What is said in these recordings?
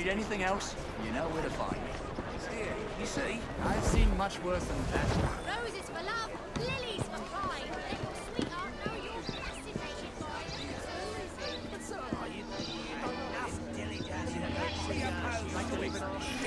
need anything else, you know where to find me. Here, you see, I've seen much worse than that. Roses for love, lilies for pride. Let your sweetheart know you're fascinated by it. it's alright. You don't enough dilly-dally to make sure you pose. Like to even...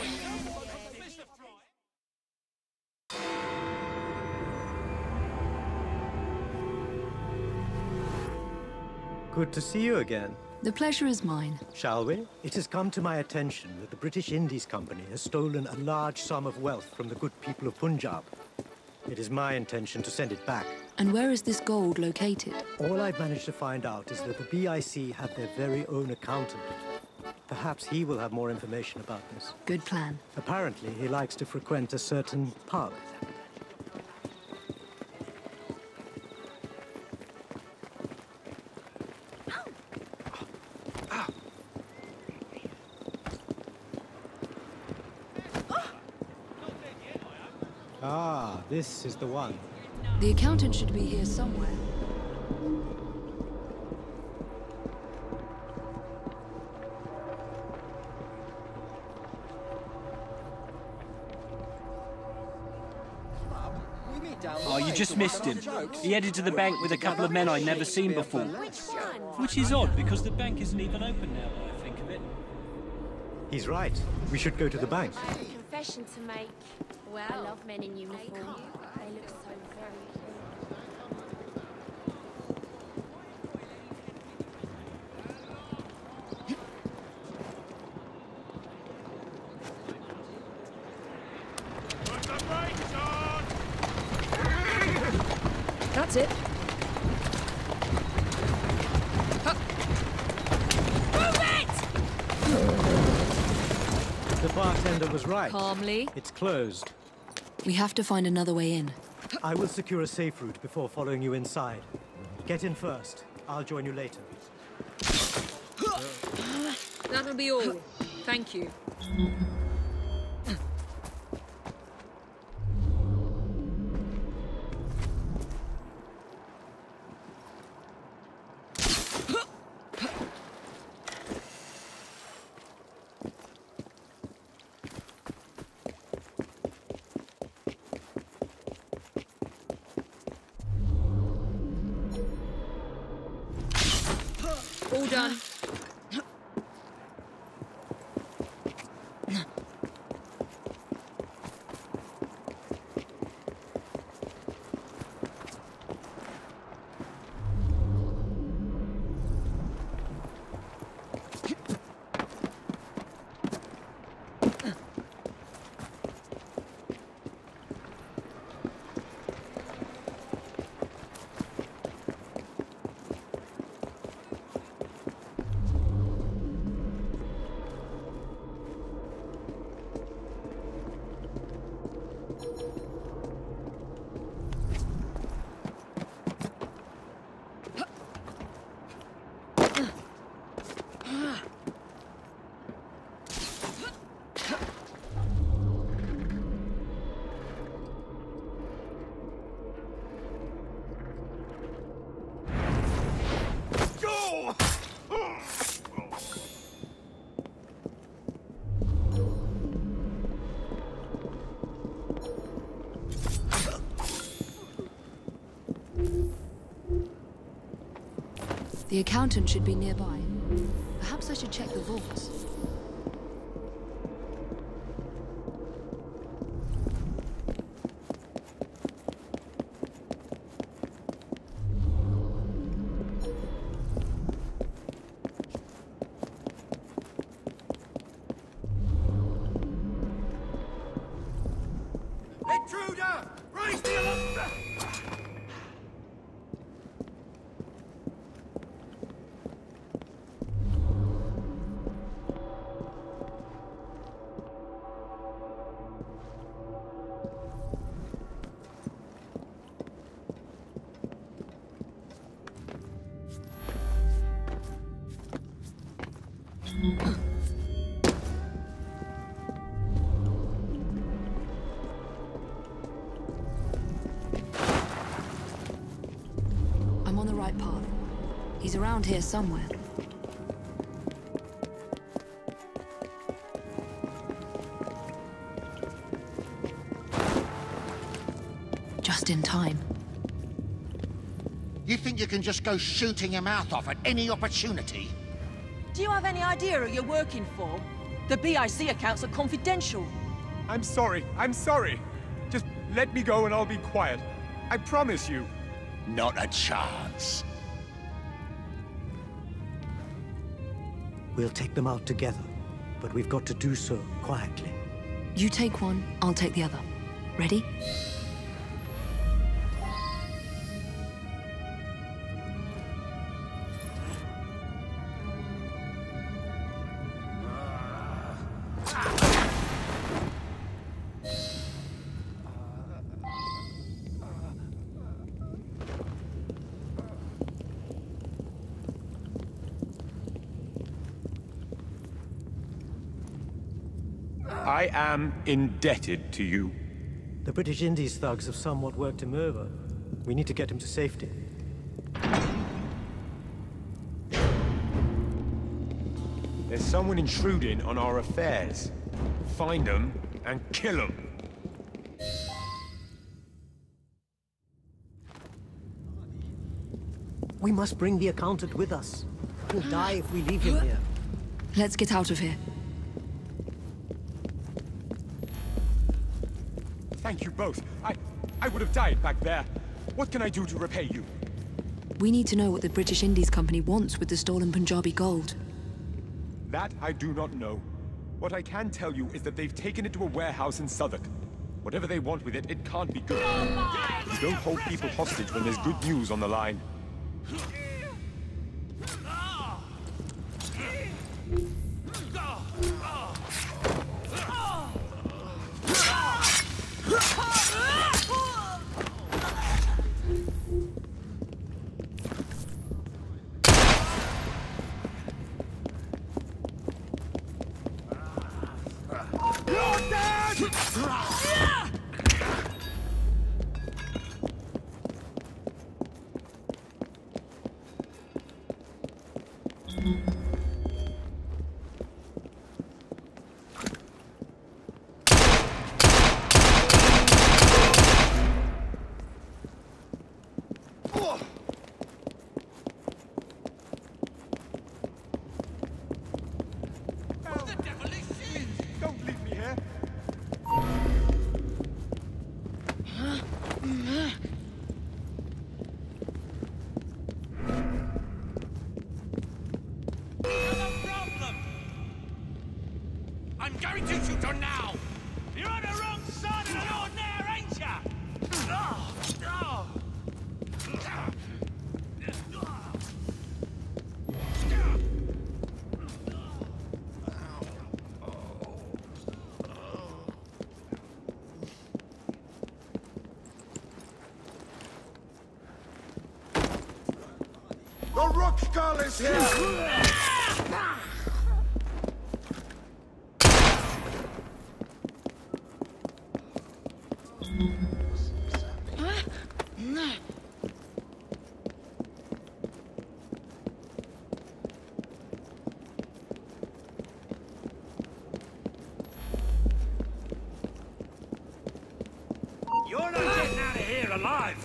Good to see you again. The pleasure is mine. Shall we? It has come to my attention that the British Indies Company has stolen a large sum of wealth from the good people of Punjab. It is my intention to send it back. And where is this gold located? All I've managed to find out is that the BIC have their very own accountant. Perhaps he will have more information about this. Good plan. Apparently, he likes to frequent a certain pub. Ah, this is the one. The accountant should be here somewhere. Oh, you just missed him. He headed to the bank with a couple of men I'd never seen before. Which one? Which is odd, because the bank isn't even open now that I think of it. He's right. We should go to the bank. I have a confession to make. Well, I love men in uniform. They look so very That's it. Move it! The bartender was right. Calmly. It's closed. We have to find another way in. I will secure a safe route before following you inside. Get in first. I'll join you later. That'll be all. Thank you. All done. The accountant should be nearby. Perhaps I should check the vaults. Intruder! Raise the alarm! I'm on the right path. He's around here somewhere. just in time. You think you can just go shooting your mouth off at any opportunity? Do you have any idea who you're working for? The BIC accounts are confidential. I'm sorry. Just let me go and I'll be quiet. I promise you. Not a chance. We'll take them out together, but we've got to do so quietly. You take one, I'll take the other. Ready? I am indebted to you. The British Indies thugs have somewhat worked him over. We need to get him to safety. There's someone intruding on our affairs. Find them and kill them. We must bring the accountant with us. He'll die if we leave him here. Let's get out of here. Thank you both. I would have died back there. What can I do to repay you? We need to know what the British Indies Company wants with the stolen Punjabi gold. That I do not know. What I can tell you is that they've taken it to a warehouse in Southwark. Whatever they want with it, it can't be good. You don't hold people hostage when there's good news on the line. Don't leave me here. I'm going to shoot her now! You're on the wrong side of the law now, ain't ya? The Rock Skull is here! You're not getting out of here alive!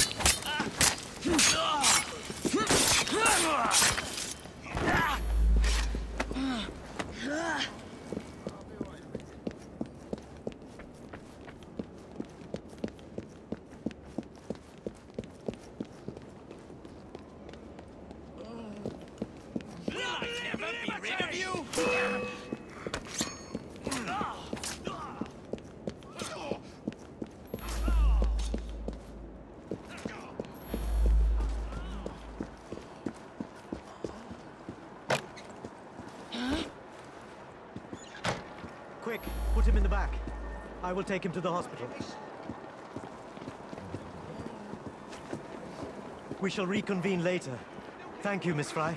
I'll never be rid of you! Quick, put him in the back. I will take him to the hospital. We shall reconvene later. Thank you, Miss Fry.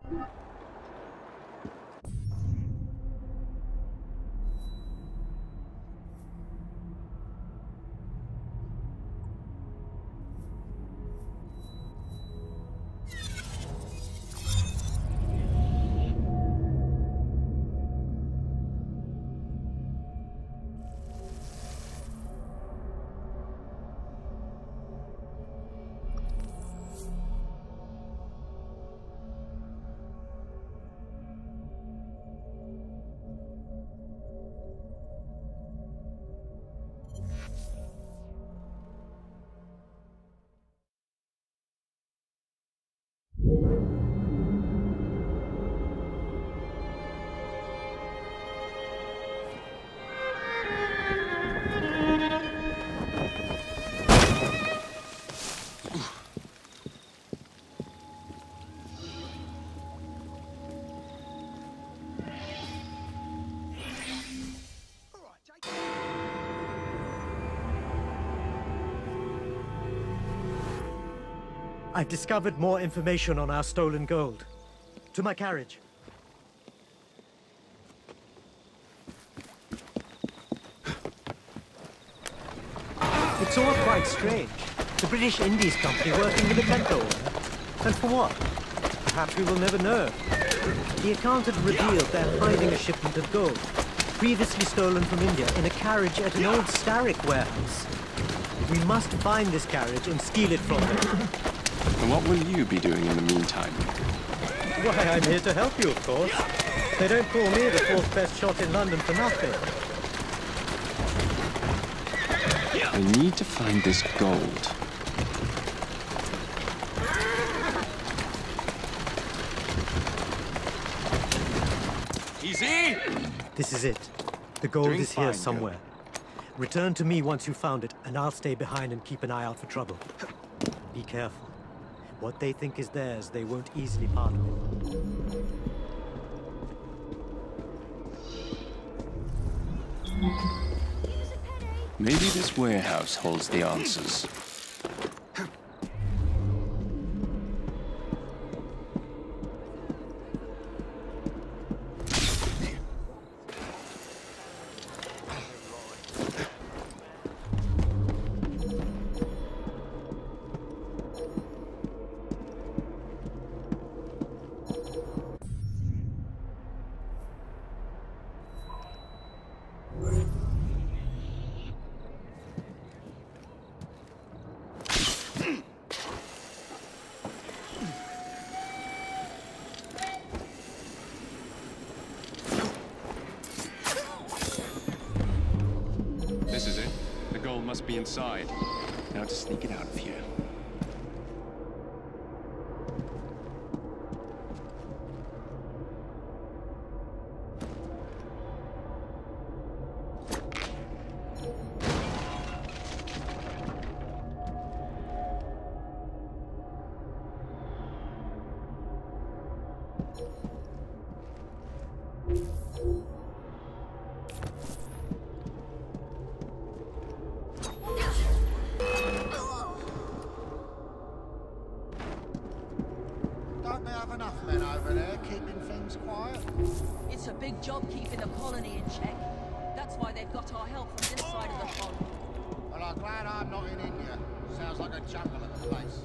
I've discovered more information on our stolen gold. To my carriage. It's all quite strange. The British Indies Company working with a metal owner. And for what? Perhaps we will never know. The accountant revealed they're hiding a shipment of gold, previously stolen from India, in a carriage at an old Starrick warehouse. We must find this carriage and steal it from them. And what will you be doing in the meantime? Why, I'm here to help you, of course. They don't call me the fourth best shot in London for nothing. I need to find this gold. Easy! This is it. The gold Doing is here fine, somewhere. girl. Return to me once you've found it, and I'll stay behind and keep an eye out for trouble. Be careful. What they think is theirs, they won't easily part with. Maybe this warehouse holds the answers. This is it. The gold must be inside. Now to sneak it out of here. Don't they have enough men over there keeping things quiet? It's a big job keeping the colony in check. That's why they've got our help from this side of the pond. Well, I'm glad I'm not in India. Sounds like a jungle of a place.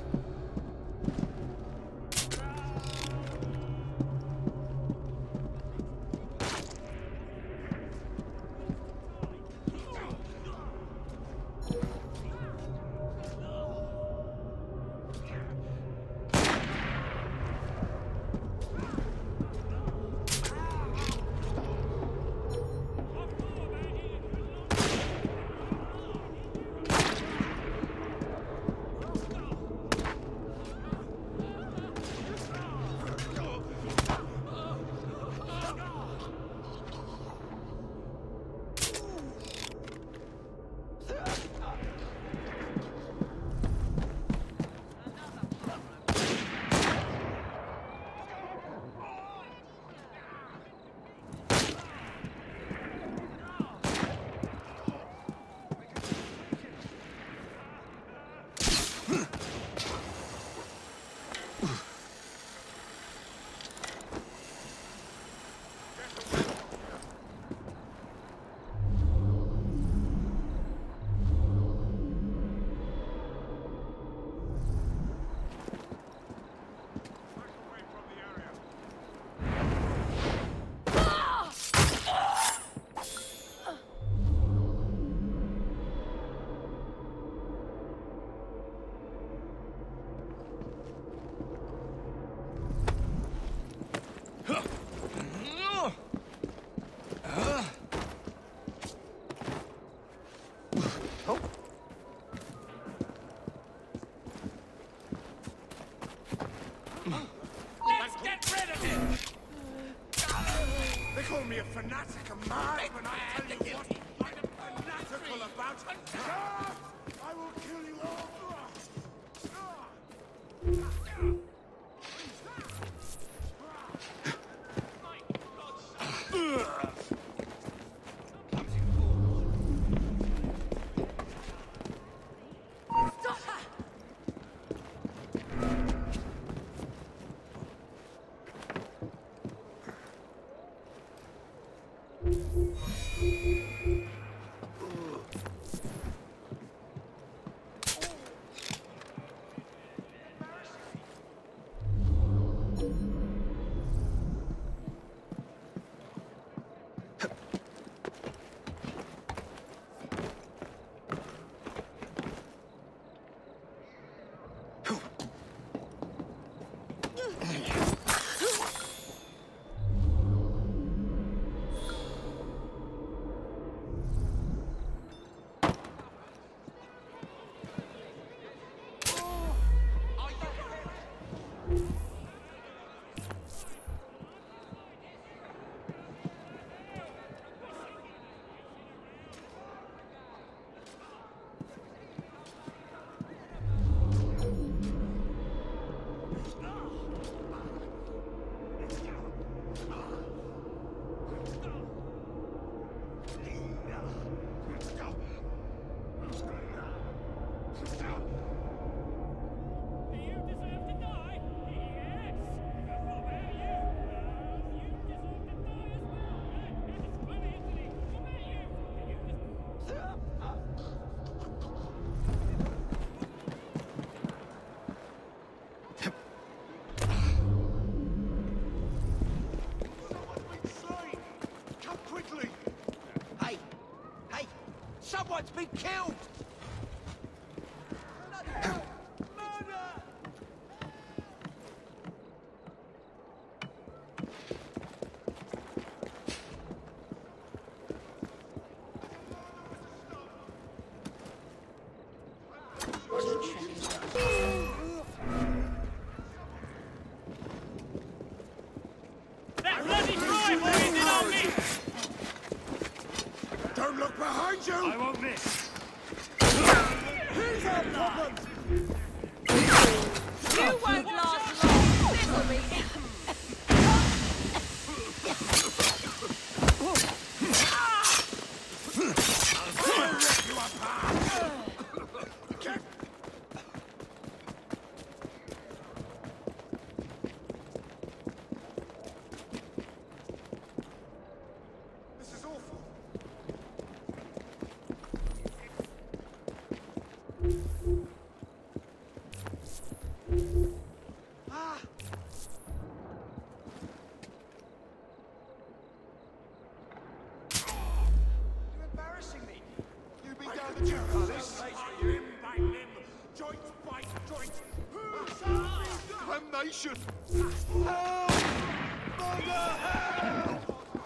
fanatic and mad when I tell you what I'm fanatical about. I will kill you all. Someone's been killed! That bloody drive is in on me! Don't look behind you! I won't miss. Here's our problem! You won't last long, misery! This is awful. You're embarrassing me. You've been down the tube palace. Limb by limb, joint by joint. Damnation! Help! Mother, help!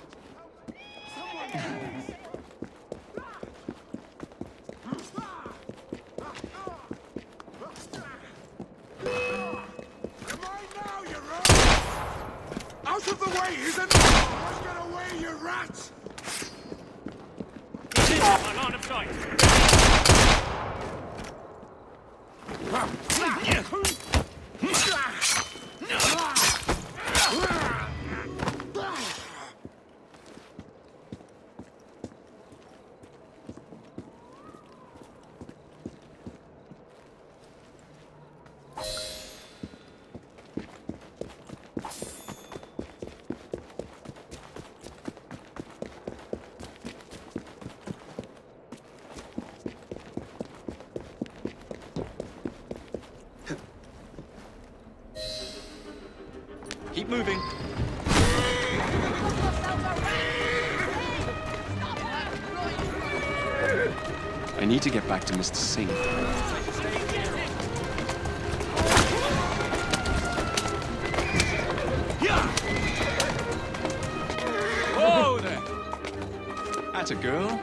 Am I now, you rat? Out of the way, isn't it? Get away, you rat! This is my line of sight. Keep moving. I need to get back to Mr. Singh. Whoa there! That's a girl.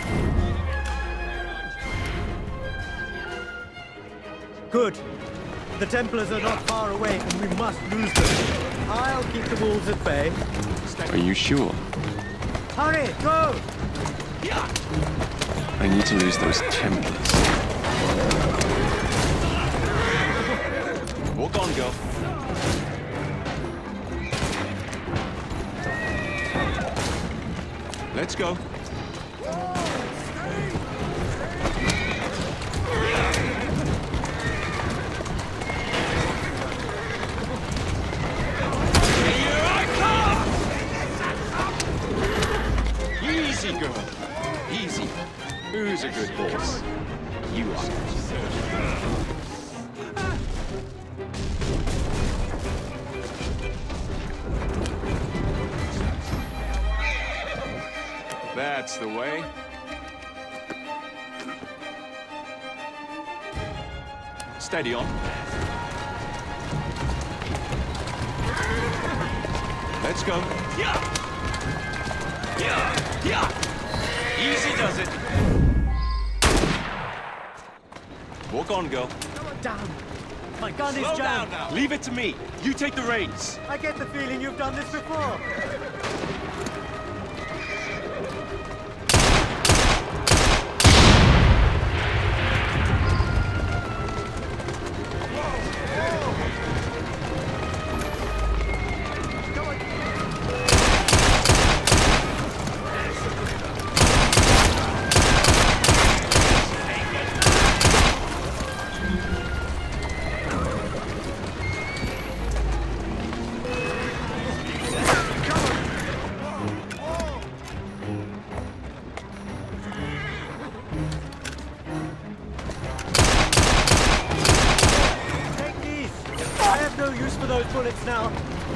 Good. The Templars are not far away, and we must lose them. I'll keep the wolves at bay. Are you sure? Hurry, go! I need to lose those Templars. Walk on, girl. Let's go. Easy, girl. Easy. Who's a good horse? You are. That's the way. Steady on. Let's go. Easy does it. Walk on, girl. Damn! My gun is Slow jammed! down now. Leave it to me. You take the reins. I get the feeling you've done this before! No use for those bullets now.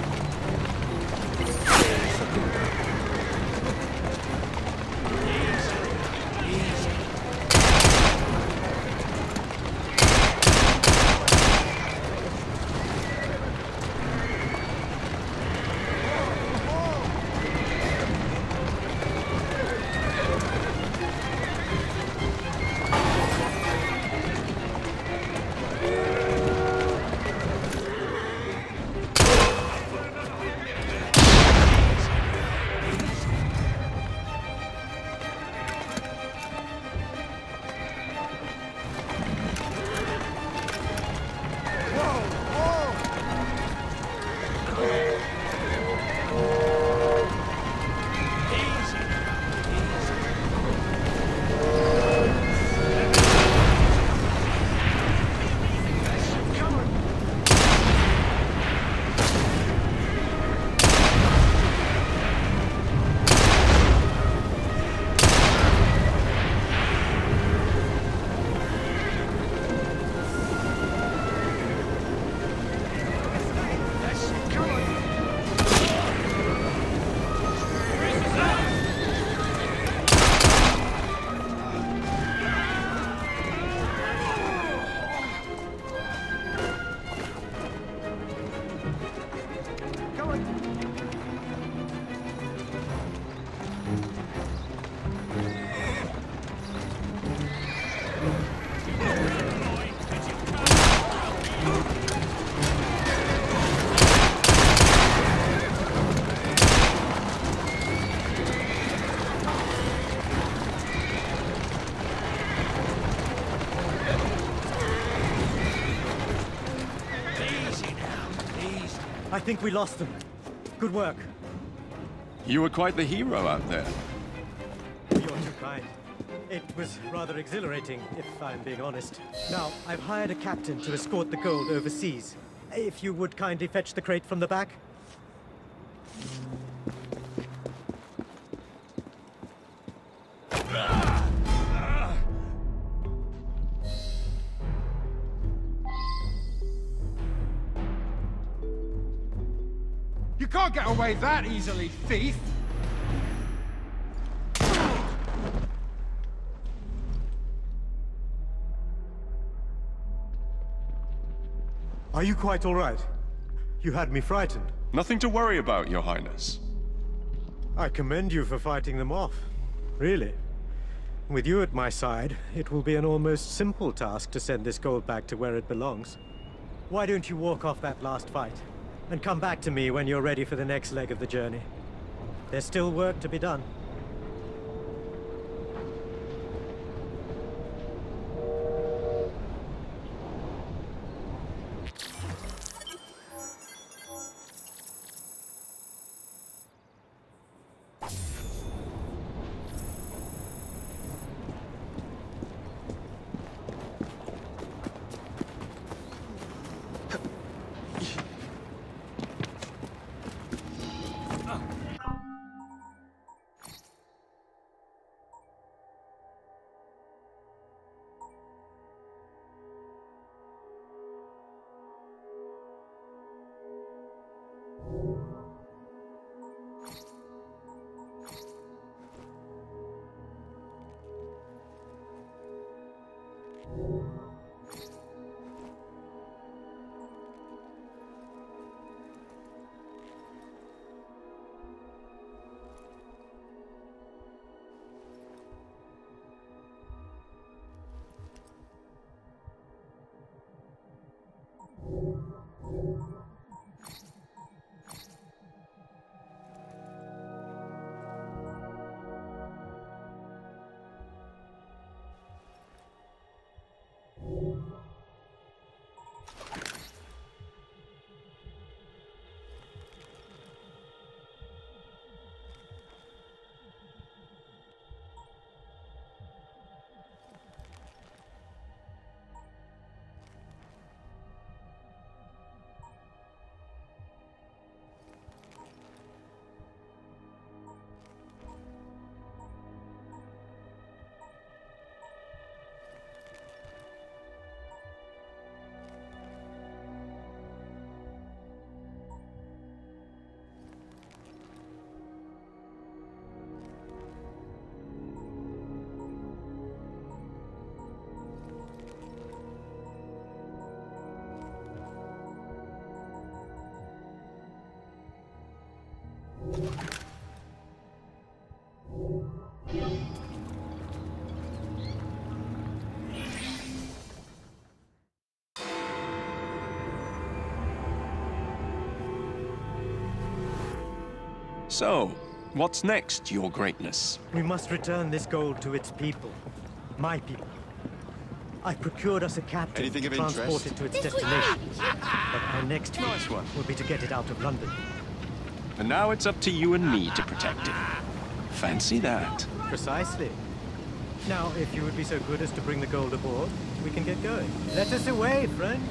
I think we lost them. Good work. You were quite the hero out there. You're too kind. It was rather exhilarating, if I'm being honest. Now, I've hired a captain to escort the gold overseas. If you would kindly fetch the crate from the back. You can't get away that easily, thief! Are you quite all right? You had me frightened. Nothing to worry about, Your Highness. I commend you for fighting them off. Really. With you at my side, it will be an almost simple task to send this gold back to where it belongs. Why don't you walk off that last fight and come back to me when you're ready for the next leg of the journey? There's still work to be done. So, what's next, Your Greatness? We must return this gold to its people. My people. I procured us a captain Anything to of transport interest? it to its destination. But our next Nice one. will be to get it out of London. And now it's up to you and me to protect it. Fancy that. Precisely. Now, if you would be so good as to bring the gold aboard, we can get going. Let us away, friend.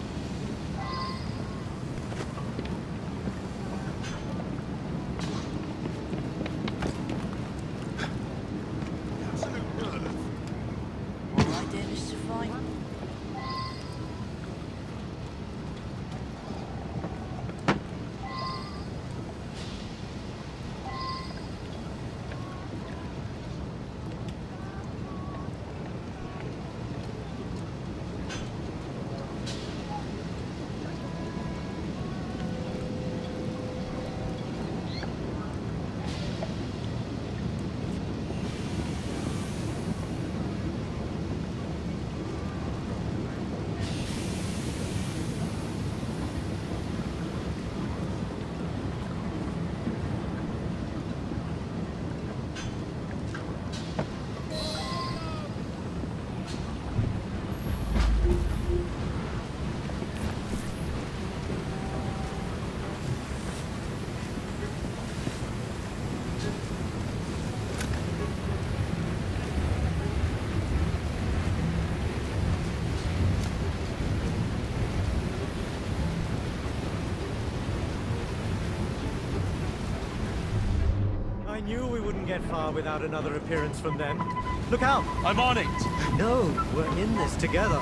I knew we wouldn't get far without another appearance from them. Look out! I'm on it! No, we're in this together.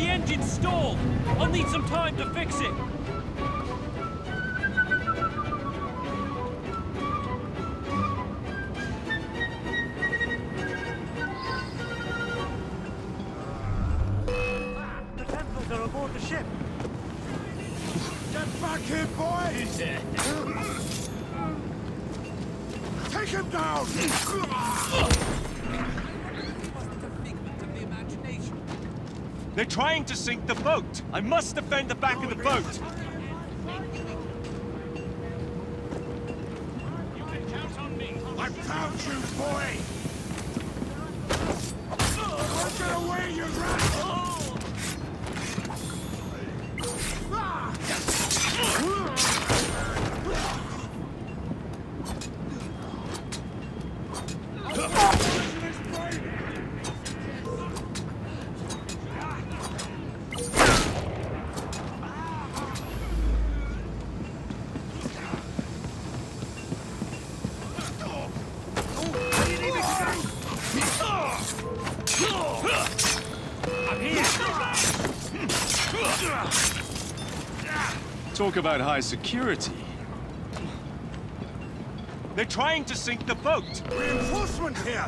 The engine's stalled! I'll need some time to fix it! The Templars are aboard the ship. Get back here, boy! Take him down! They're trying to sink the boat! I must defend the back of the boat! You can count on me! I found you, boy! Don't get away, you rat! Talk about high security. They're trying to sink the boat! Reinforcement here!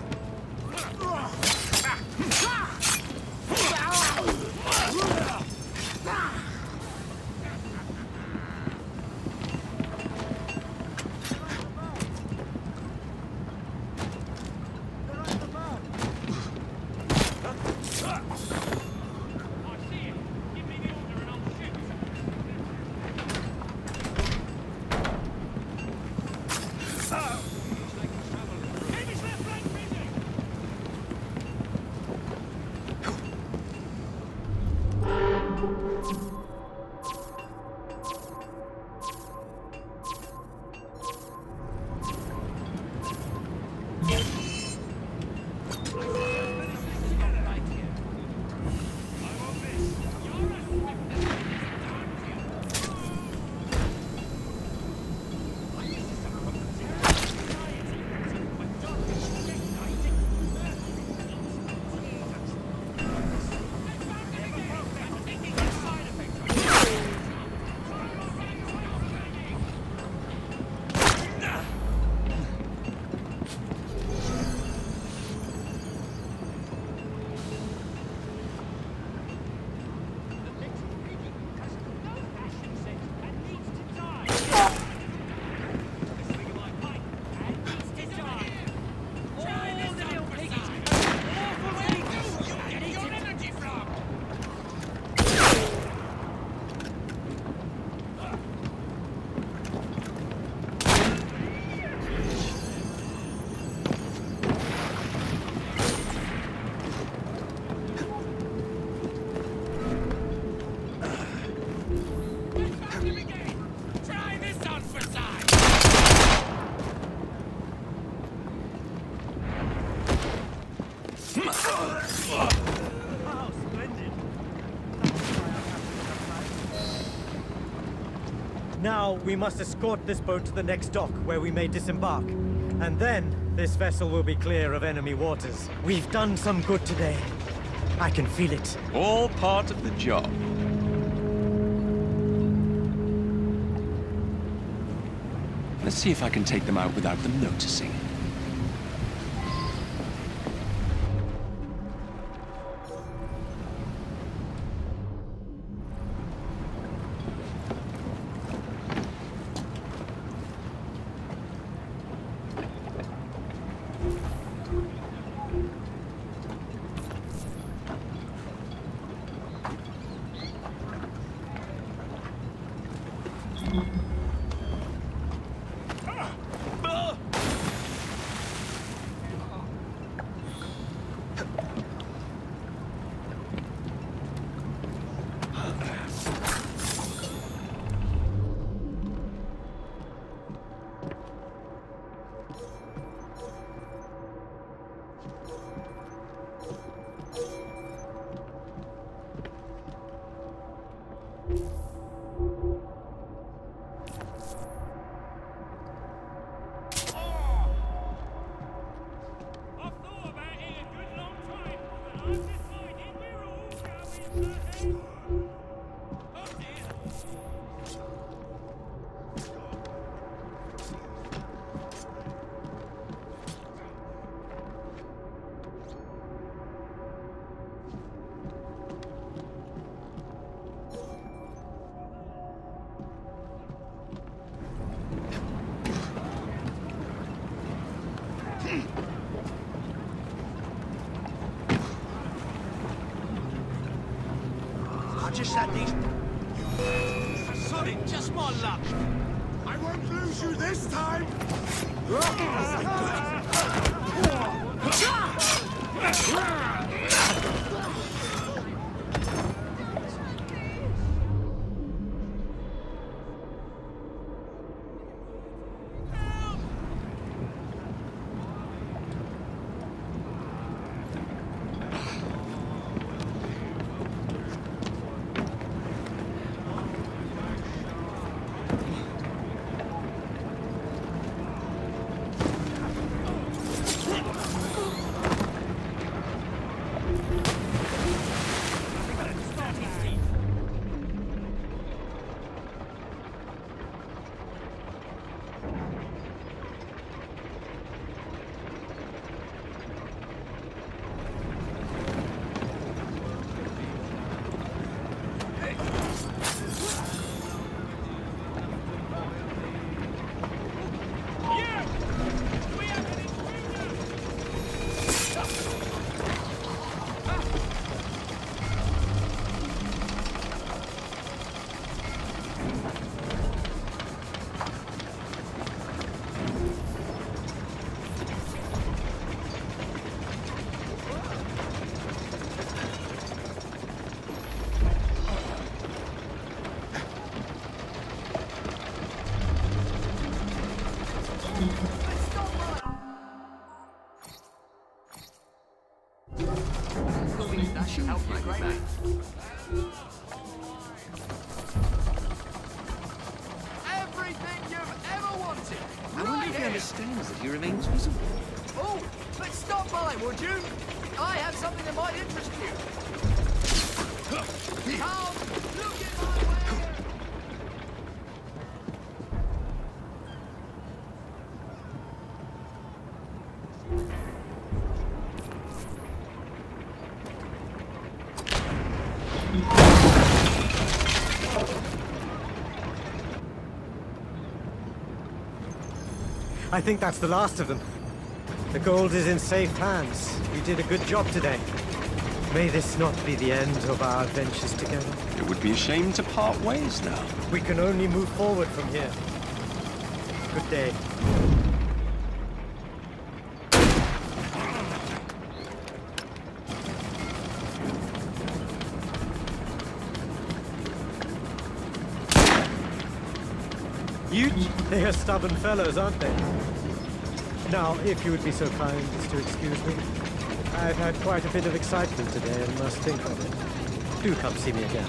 Now we must escort this boat to the next dock where we may disembark. And then this vessel will be clear of enemy waters. We've done some good today. I can feel it. All part of the job. Let's see if I can take them out without them noticing. just had these... Sod it, just my luck. I won't lose you this time! That should help you greatly. Everything you've ever wanted! I wonder if he understands that he remains visible. Oh, but stop by, would you? I have something that might interest you. Come, look at my wagon! I think that's the last of them. The gold is in safe hands. You did a good job today. May this not be the end of our adventures together. It would be a shame to part ways now. We can only move forward from here. Good day. They are stubborn fellows, aren't they? Now, if you would be so kind as to excuse me. I've had quite a bit of excitement today and must think of it. Do come see me again.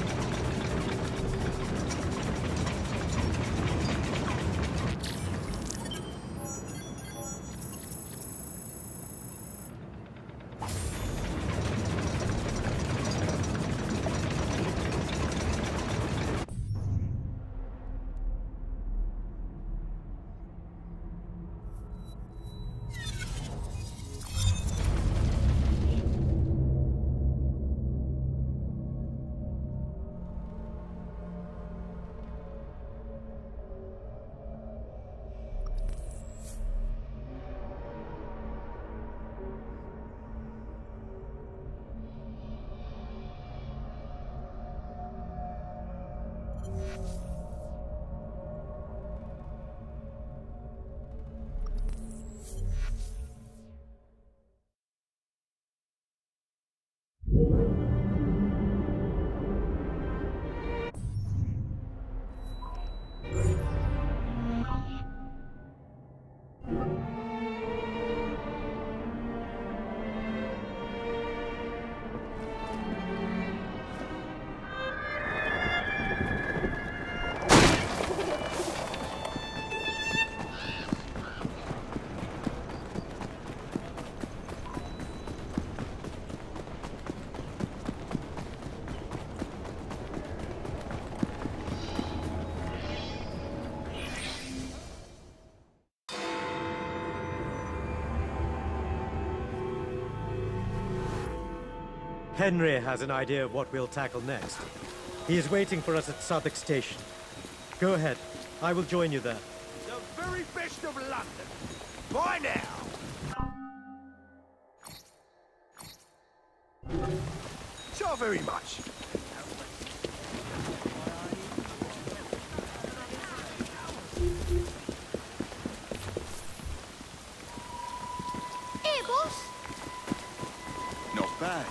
Henry has an idea of what we'll tackle next. He is waiting for us at Southwark Station. Go ahead. I will join you there. The very best of London. Bye now. So very much. bad.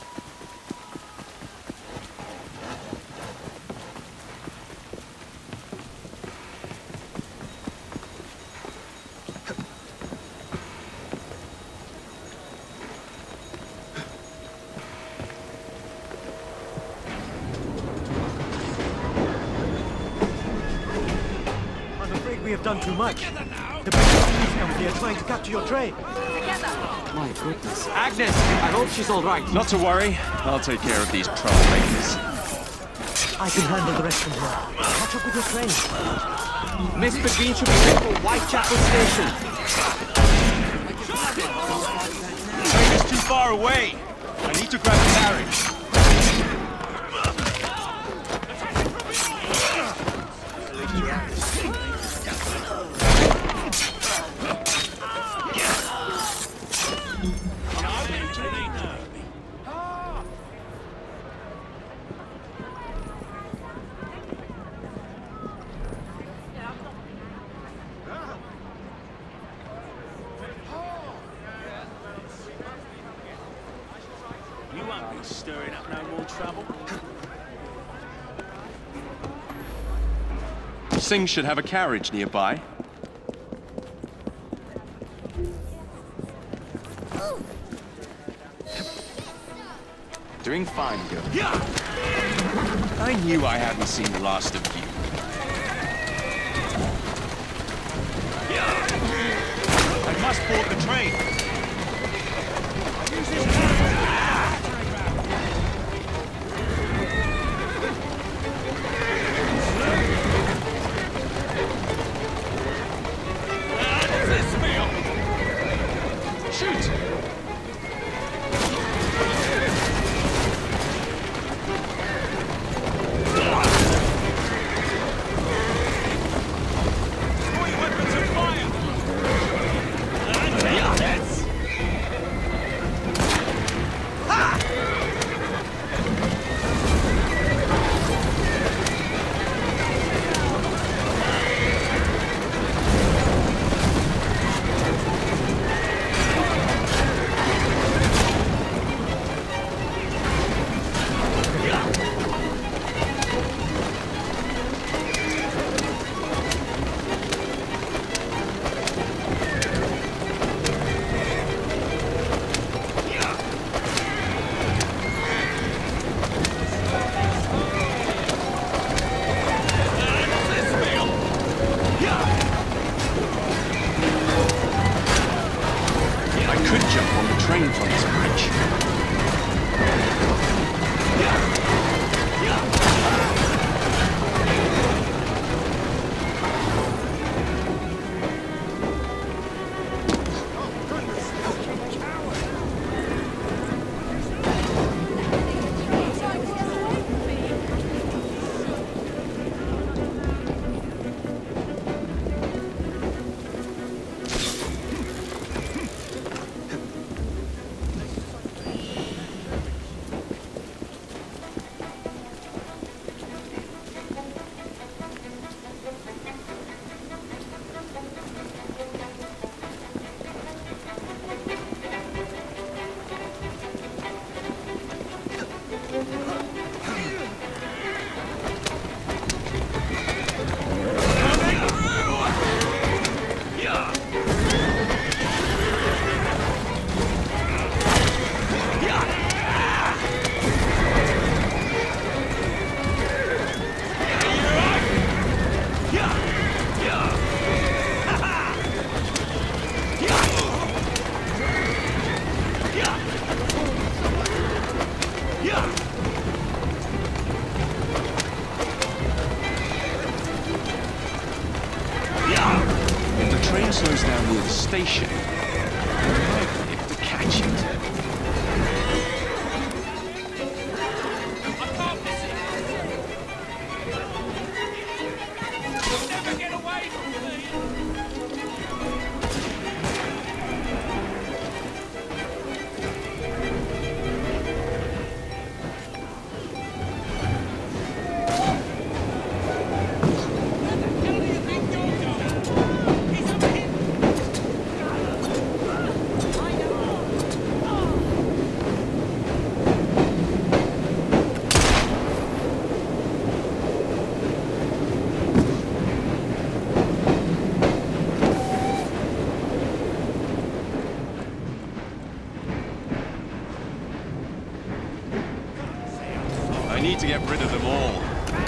I'm afraid we have done too much. The British Police Company are trying to capture your train. My goodness. Agnes, I hope she's all right. Not to worry. I'll take care of these troublemakers. I can handle the rest from here. Catch up with your train. Miss McGee should be ready for Whitechapel Station. The train is too far away. I need to grab a carriage. You won't be stirring up no more trouble. Singh should have a carriage nearby. Doing fine, girl. I knew I hadn't seen the last of you. I must board the train. Shoot! Train from this bridge. Slows down near the station. I might be able to catch it. I can't miss it! You'll never get away from me! I need to get rid of them all.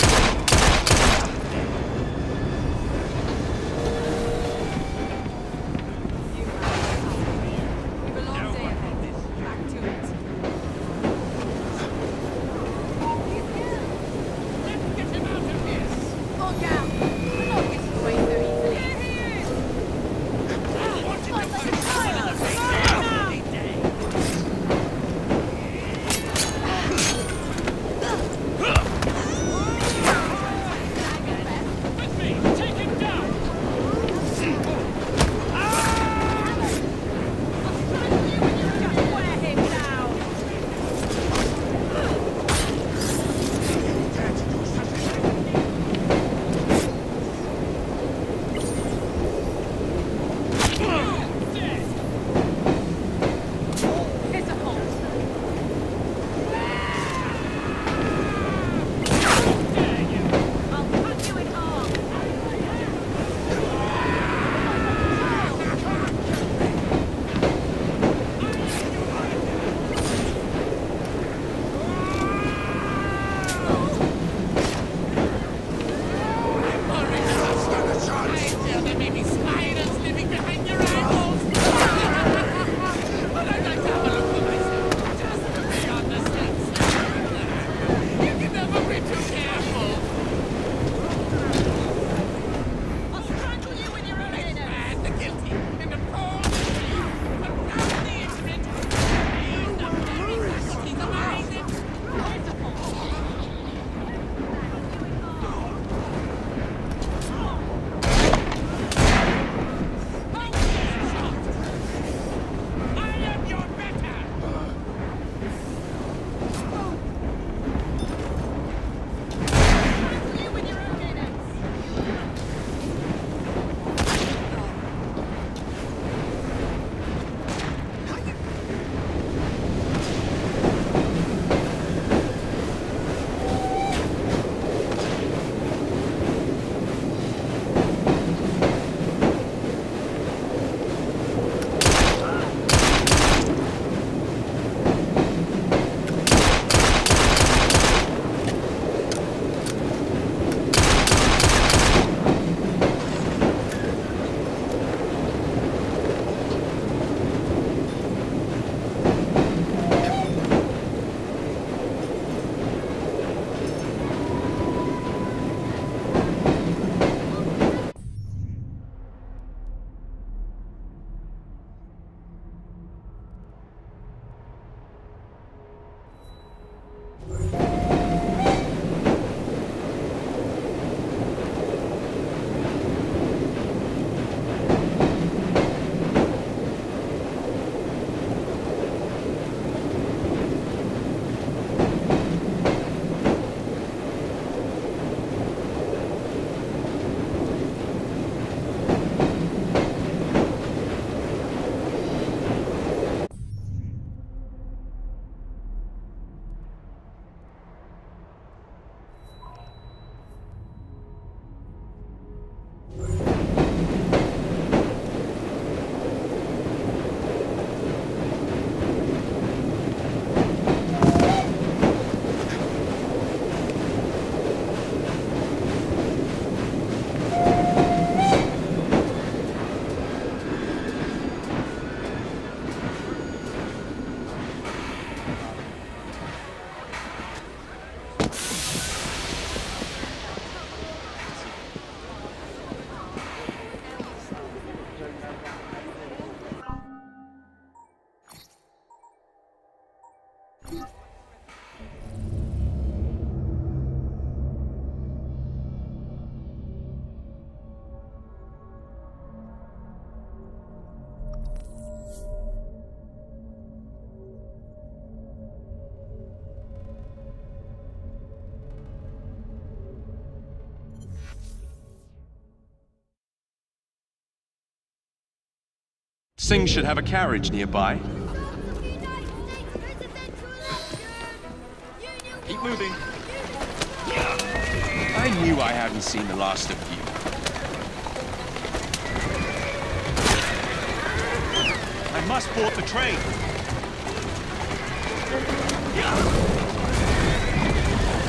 Singh should have a carriage nearby. Keep moving. I knew I hadn't seen the last of you. I must board the train.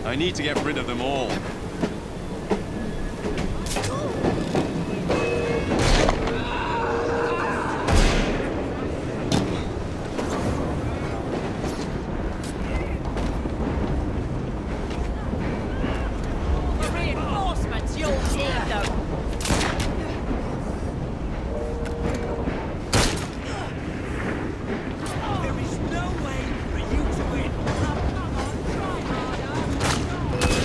I need to get rid of them all. The reinforcements, you'll need them. There is no way for you to win. Come on, try harder.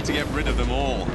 to get rid of them all.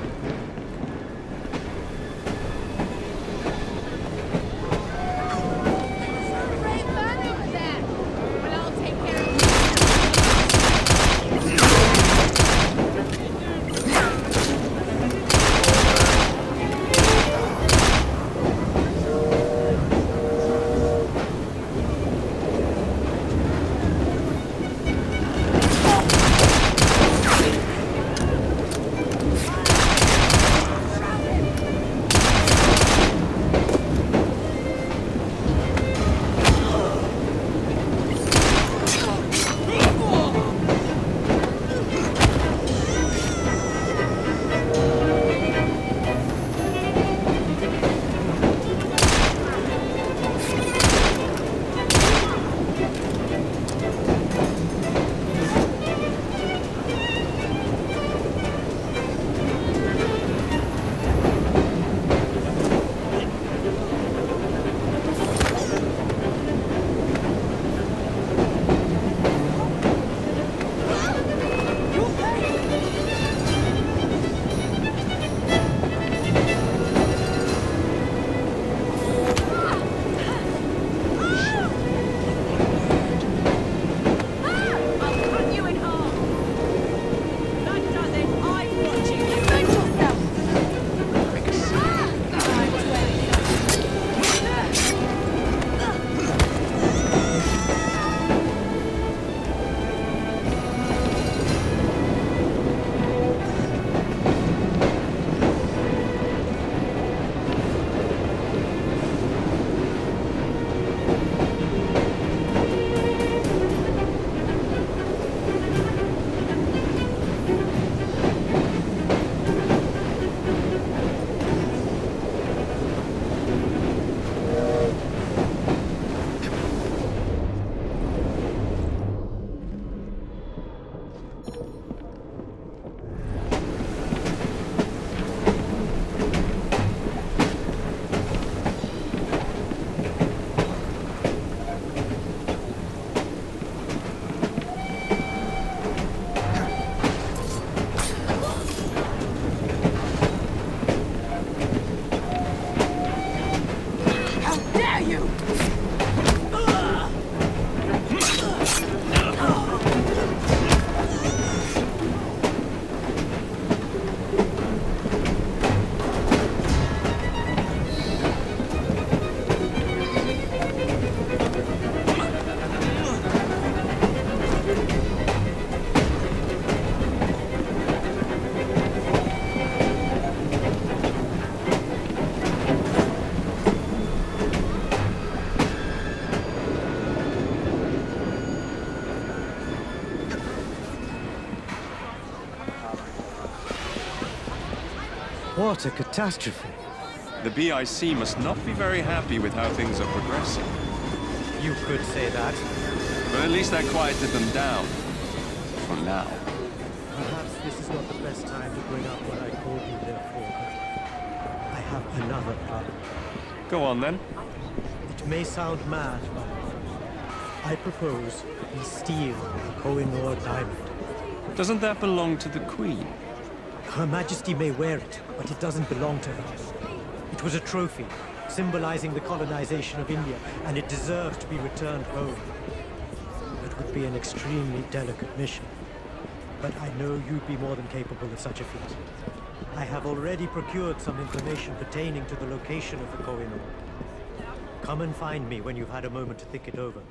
What a catastrophe. The BIC must not be very happy with how things are progressing. You could say that. But at least that quieted them down. For now. Perhaps this is not the best time to bring up what I called you there for. I have another plan. Go on then. It may sound mad, but I propose we steal the Koh-i-Noor diamond. Doesn't that belong to the Queen? Her Majesty may wear it, but it doesn't belong to her. It was a trophy, symbolizing the colonization of India, and it deserves to be returned home. It would be an extremely delicate mission, but I know you'd be more than capable of such a feat. I have already procured some information pertaining to the location of the Koh-i-Noor. Come and find me when you've had a moment to think it over.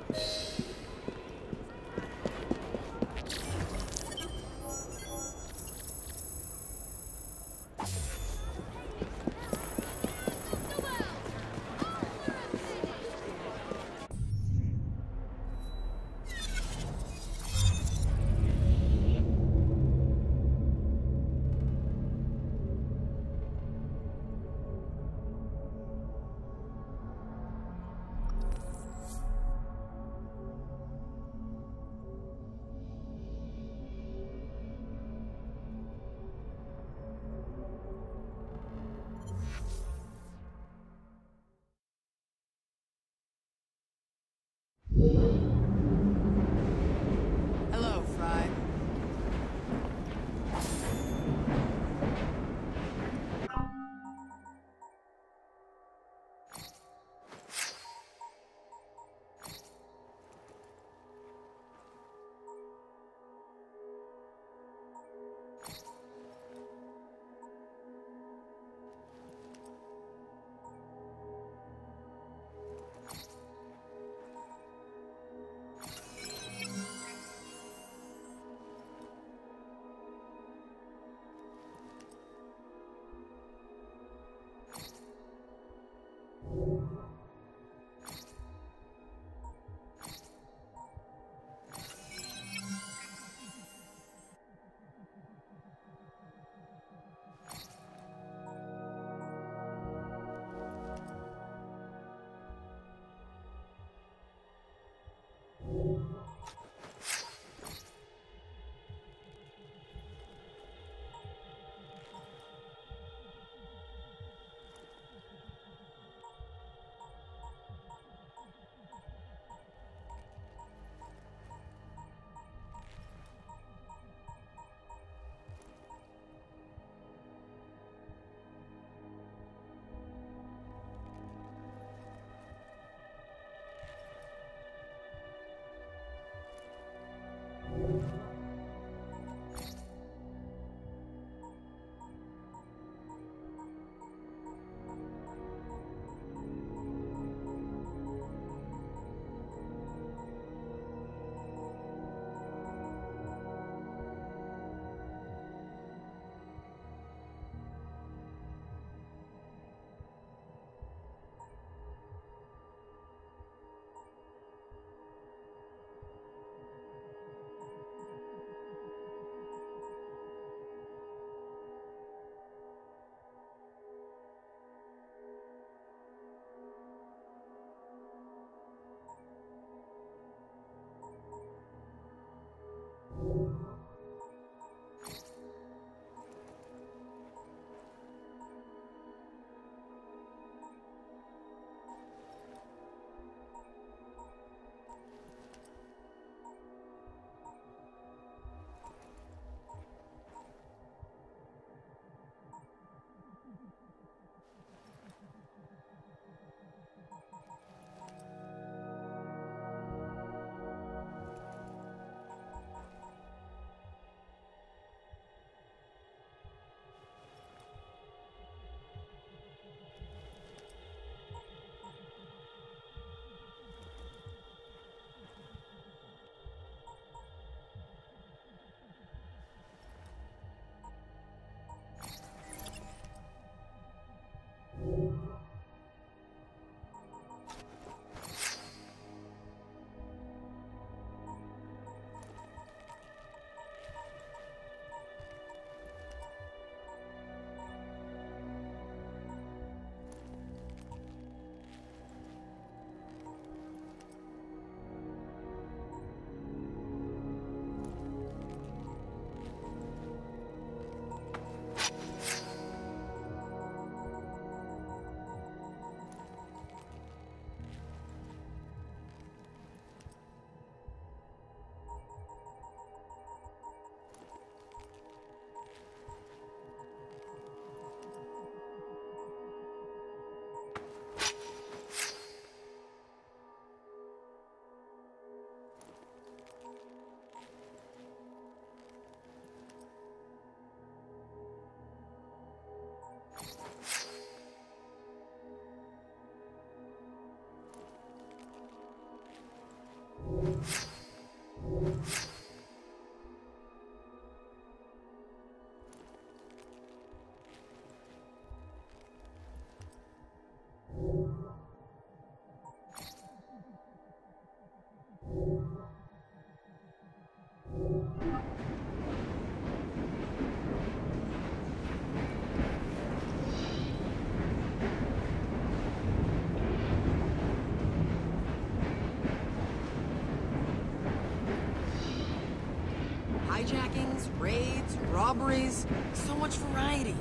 killings, raids, robberies. So much variety.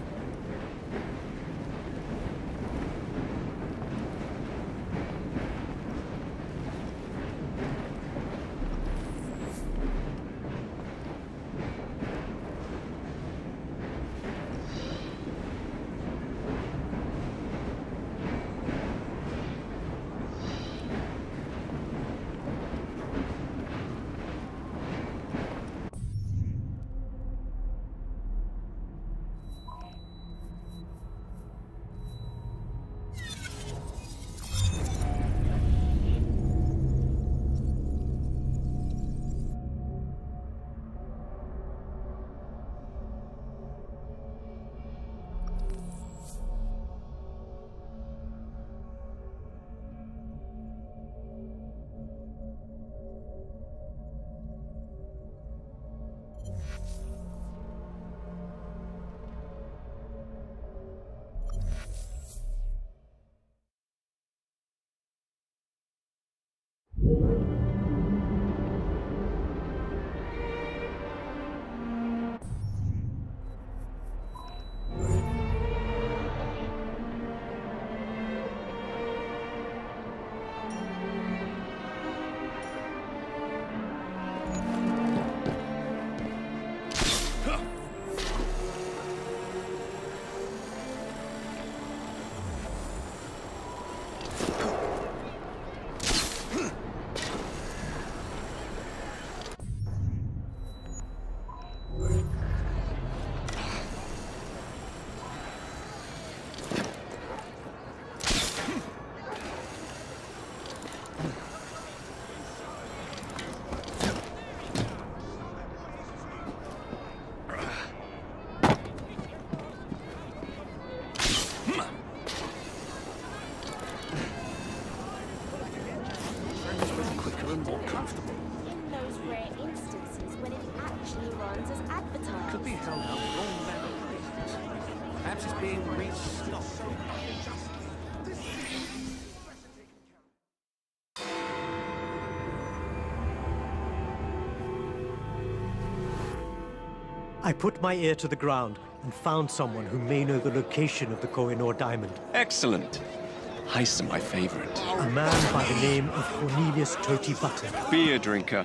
I put my ear to the ground and found someone who may know the location of the Koh-i-Noor diamond. Excellent. Heists are my favorite. A man by the name of Cornelius Toti Butter. Beer drinker.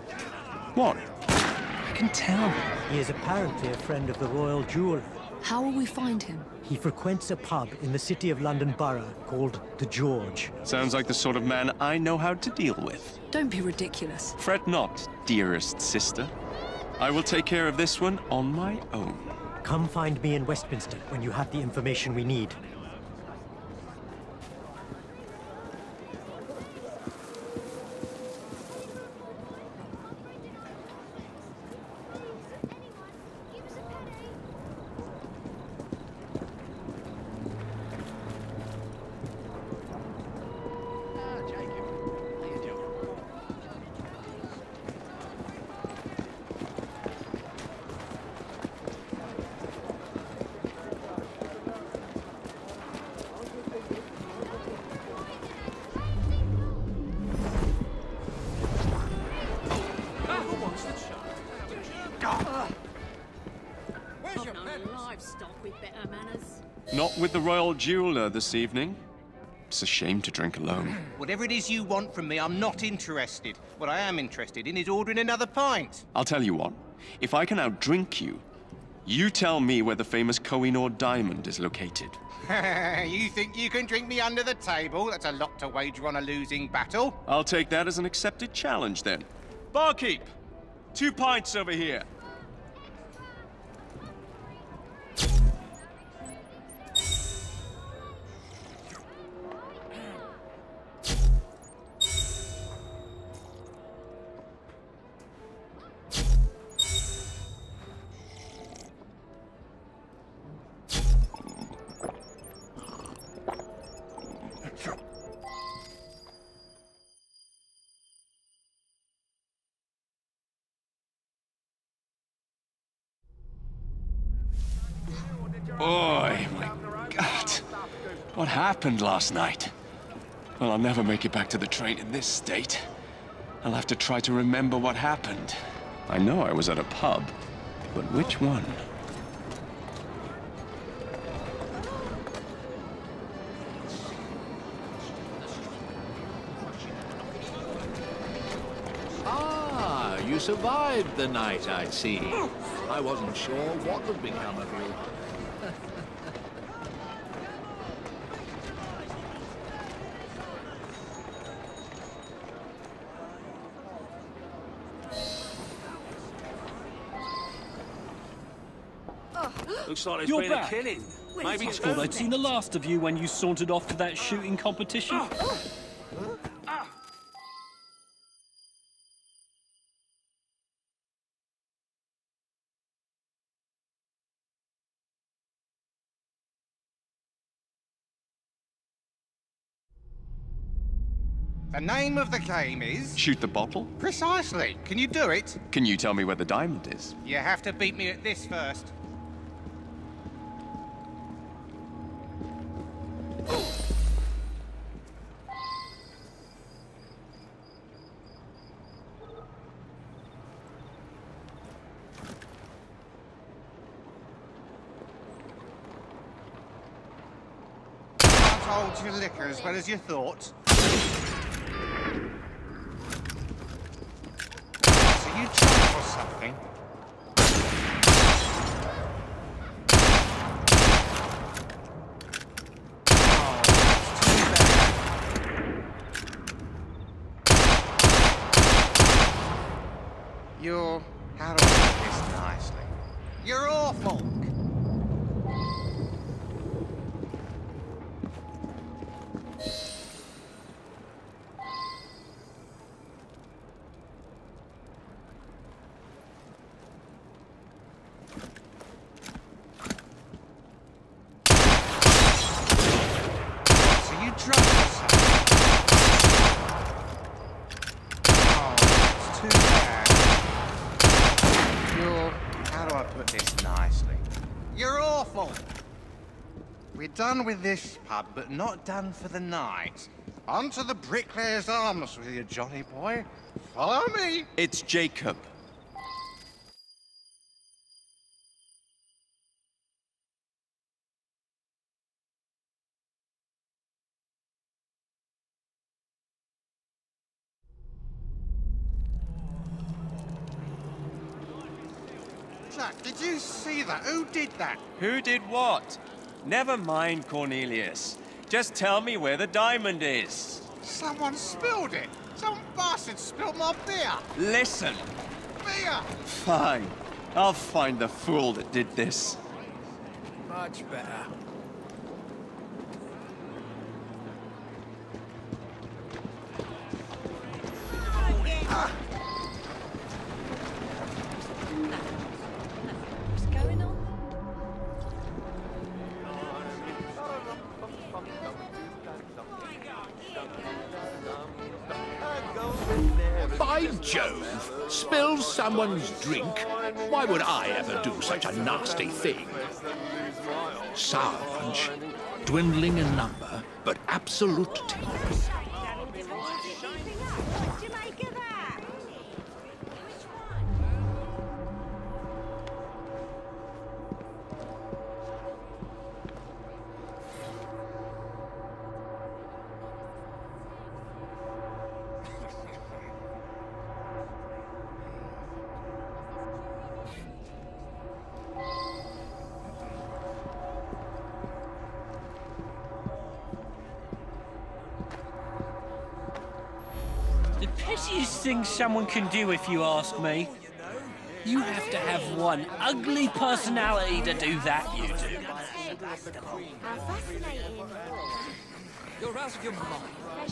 What? I can tell. He is apparently a friend of the royal jeweler. How will we find him? He frequents a pub in the City of London Borough called The George. Sounds like the sort of man I know how to deal with. Don't be ridiculous. Fret not, dearest sister. I will take care of this one on my own. Come find me in Westminster when you have the information we need. Not with the royal jeweler this evening. It's a shame to drink alone. Whatever it is you want from me, I'm not interested. What I am interested in is ordering another pint. I'll tell you what. If I can outdrink you, you tell me where the famous Koh-i-Noor diamond is located. You think you can drink me under the table? That's a lot to wager on a losing battle. I'll take that as an accepted challenge, then. Barkeep! 2 pints over here. Boy, my God. What happened last night? Well, I'll never make it back to the train in this state. I'll have to try to remember what happened. I know I was at a pub. But which one? Ah, you survived the night, I see. I wasn't sure what would become of you. Looks like there's You're been back. a killing. Maybe Thought I'd seen the last of you when you sauntered off to that shooting competition. The name of the game is... Shoot the bottle? Precisely. Can you do it? Can you tell me where the diamond is? You have to beat me at this first. Can't hold your liquor as well as you thought. So you drunk or something? You're... how do I put this nicely? You're awful! So you drunk or something? Oh, it's too bad. You're... how do I put this nicely? You're awful! We're done with this pub, but not done for the night. On to the Bricklayer's Arms with you, Johnny boy. Follow me! It's Jacob. Jack, did you see that? Who did that? Who did what? Never mind, Cornelius. Just tell me where the diamond is. Someone spilled it. Some bastard spilled my beer. Listen. Beer! Fine. I'll find the fool that did this. Much better. What's going on? By Jove! Spills someone's drink? Why would I ever do such a nasty thing? Sour punch, dwindling in number, but absolute taste. The pettiest thing someone can do, if you ask me. You have to have one ugly personality to do that, you do. How fascinating. You're out of your mind.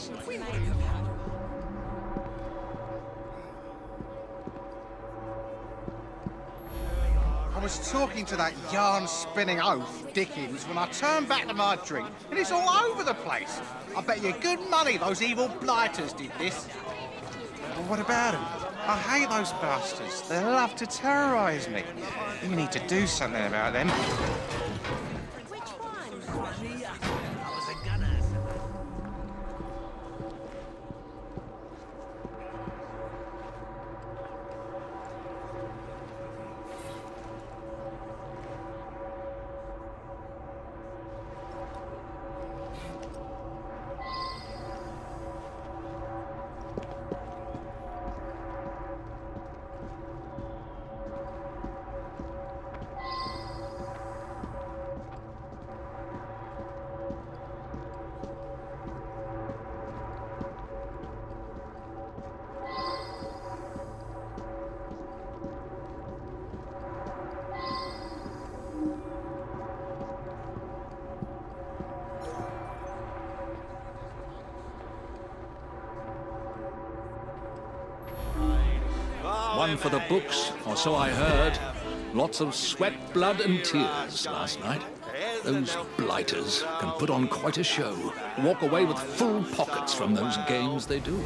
I was talking to that yarn-spinning oaf, Dickens, when I turned back to my drink, and it's all over the place. I bet you good money those evil blighters did this. But what about them? I hate those bastards. They love to terrorise me. You need to do something about them. Which one? one for the books, or so I heard. Lots of sweat, blood, and tears last night. Those blighters can put on quite a show. Walk away with full pockets from those games they do.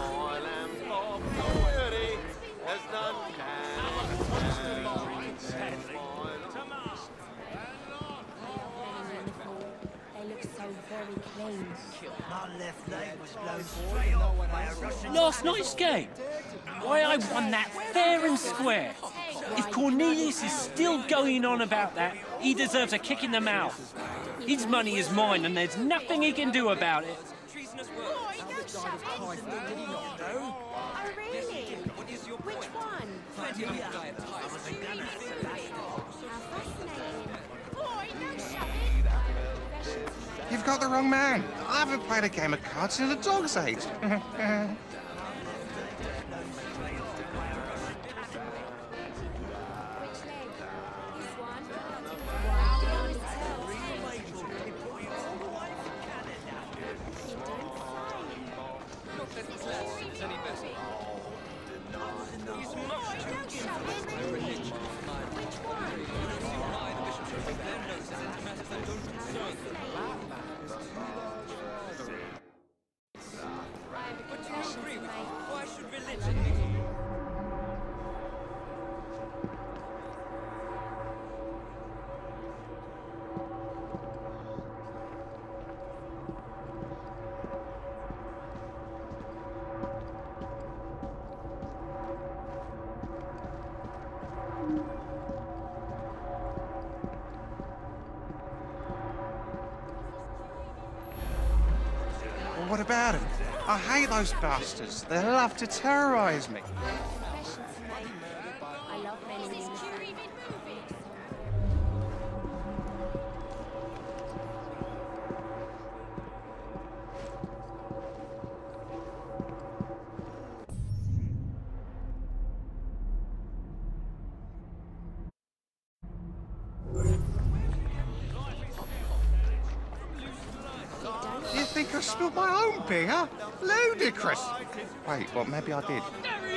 Last night's game? Why, I won that fair and square. If Cornelius is still going on about that, he deserves a kick in the mouth. His money is mine, and there's nothing he can do about it. Oh, really? Which one? You've got the wrong man. I haven't played a game of cards in a dog's age. What about it? I hate those bastards. They love to terrorize me. I love men in uniform. You think I spilled my own beer? Ludicrous! Wait, well, maybe I did.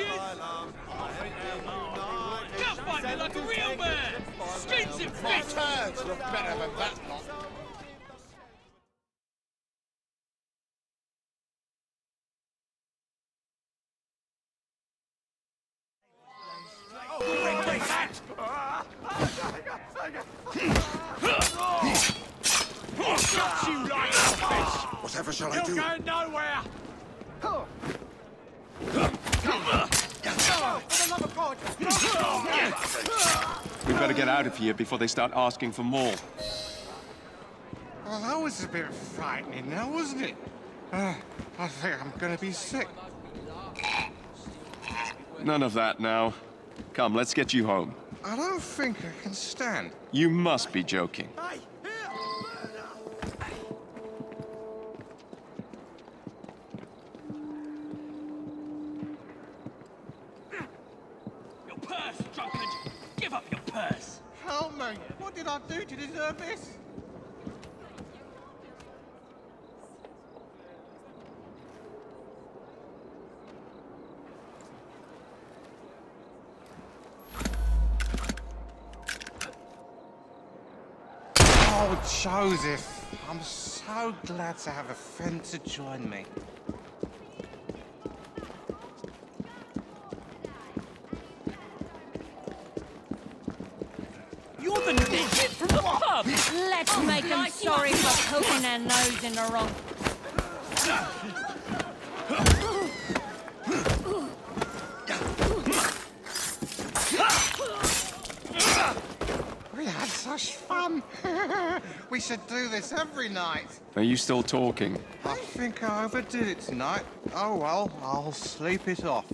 Just fight me like a real man! Skins and My turds look better than that lot. Whatever shall I do? You're going nowhere! We better get out of here before they start asking for more. Well, that was a bit frightening now, wasn't it? I think I'm gonna be sick. None of that now. Come, let's get you home. I don't think I can stand. You must be joking. Your purse, drunkard! Give up your purse! Help me! What did I do to deserve this? Oh, Joseph, I'm so glad to have a friend to join me. You're the midget from the pub! Let's make them sorry for poking their nose in the wrong... We had such fun. We should do this every night. Are you still talking? I think I overdid it tonight. Oh well, I'll sleep it off.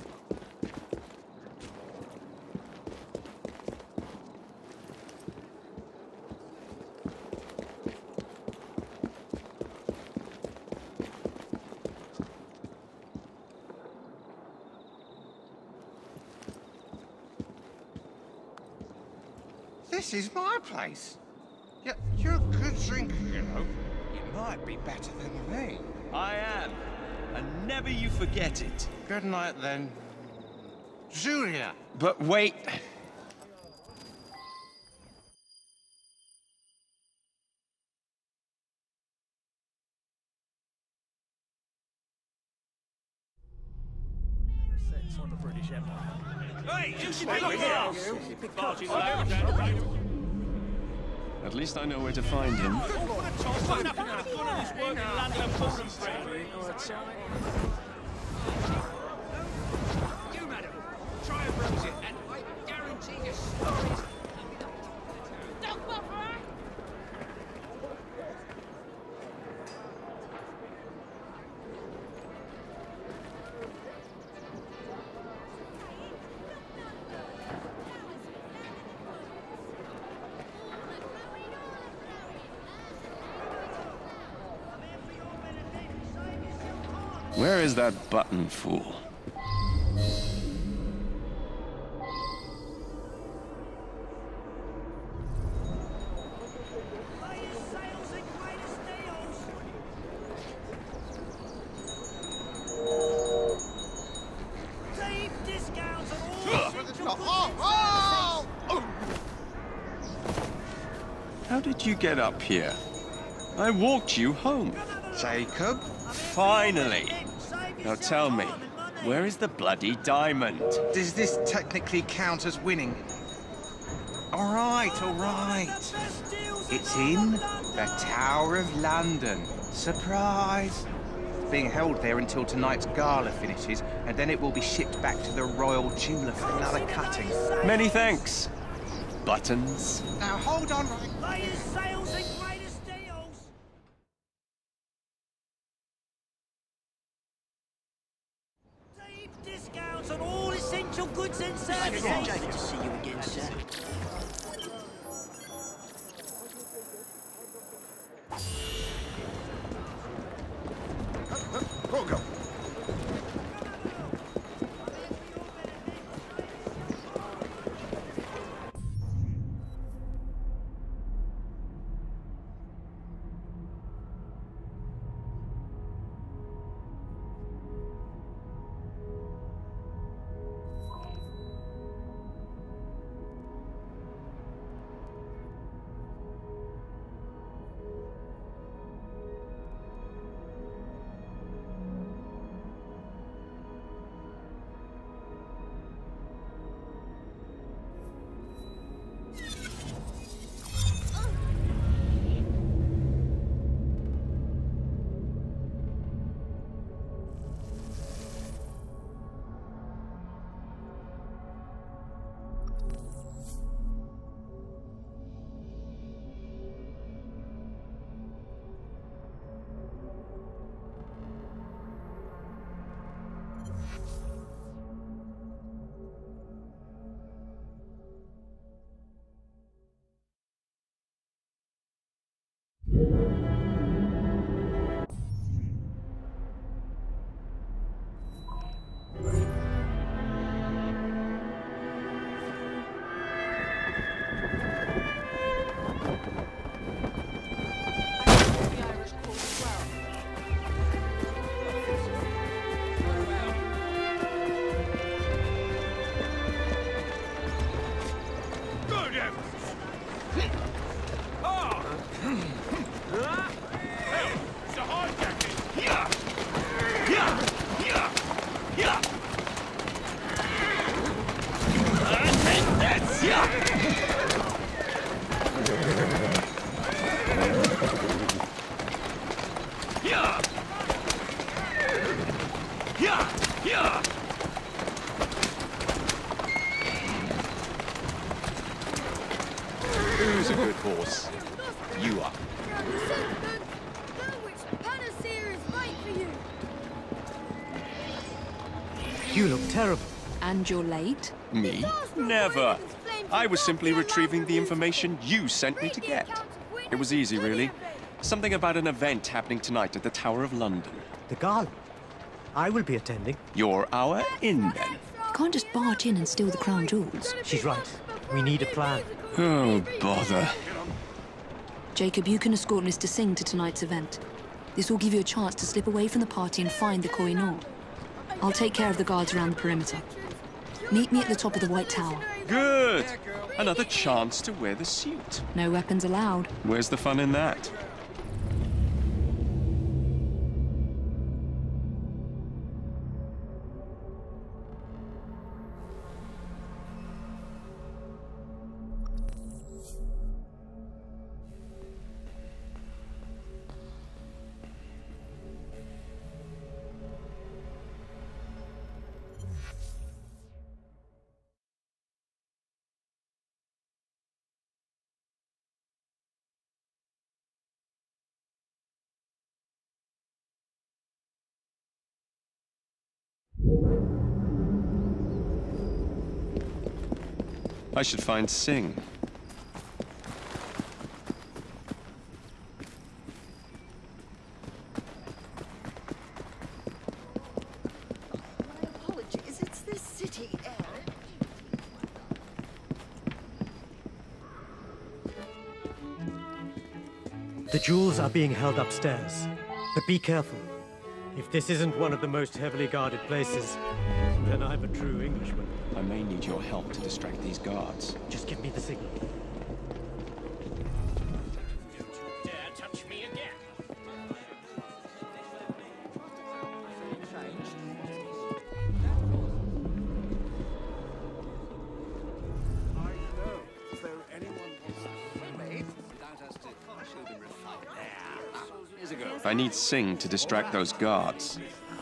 This is my place. You're a good drinker, you know. You might be better than me. I am. And never you forget it. Good night, then, Julia. But wait. On the British Empire. Hey, you should At least I know where to find him. You, madam, try and browse it, and I guarantee your stories. Don't bother her. Where is that button fool? How did you get up here? I walked you home. Jacob? Finally! Now tell me, where is the bloody diamond? Does this technically count as winning? All right, all right. It's in the Tower of London. Surprise! Being held there until tonight's gala finishes, and then it will be shipped back to the Royal Jeweller for another cutting. Many thanks. Buttons. Now hold on. Latest sales and greatest deals. Deep discounts on all essential goods and services. Pleasure to see you again, sir. Go. Who's a good horse? You are. You look terrible. And you're late? Me? Never. I was simply retrieving the information you sent me to get. It was easy, really. Something about an event happening tonight at the Tower of London. The gala? I will be attending. You're our in, then? You can't just barge in and steal the crown jewels. She's right. We need a plan. Oh, bother. Jacob, you can escort Mr. Singh to tonight's event. This will give you a chance to slip away from the party and find the Koh-i-Noor. I'll take care of the guards around the perimeter. Meet me at the top of the White Tower. Good! Another chance to wear the suit. No weapons allowed. Where's the fun in that? I should find Singh. Apologies, it's this city air. The jewels are being held upstairs, but be careful. If this isn't one of the most heavily guarded places, then I'm a true Englishman. I may need your help to distract these guards. Just give me the signal. Dare touch me again. I need Singh to distract those guards.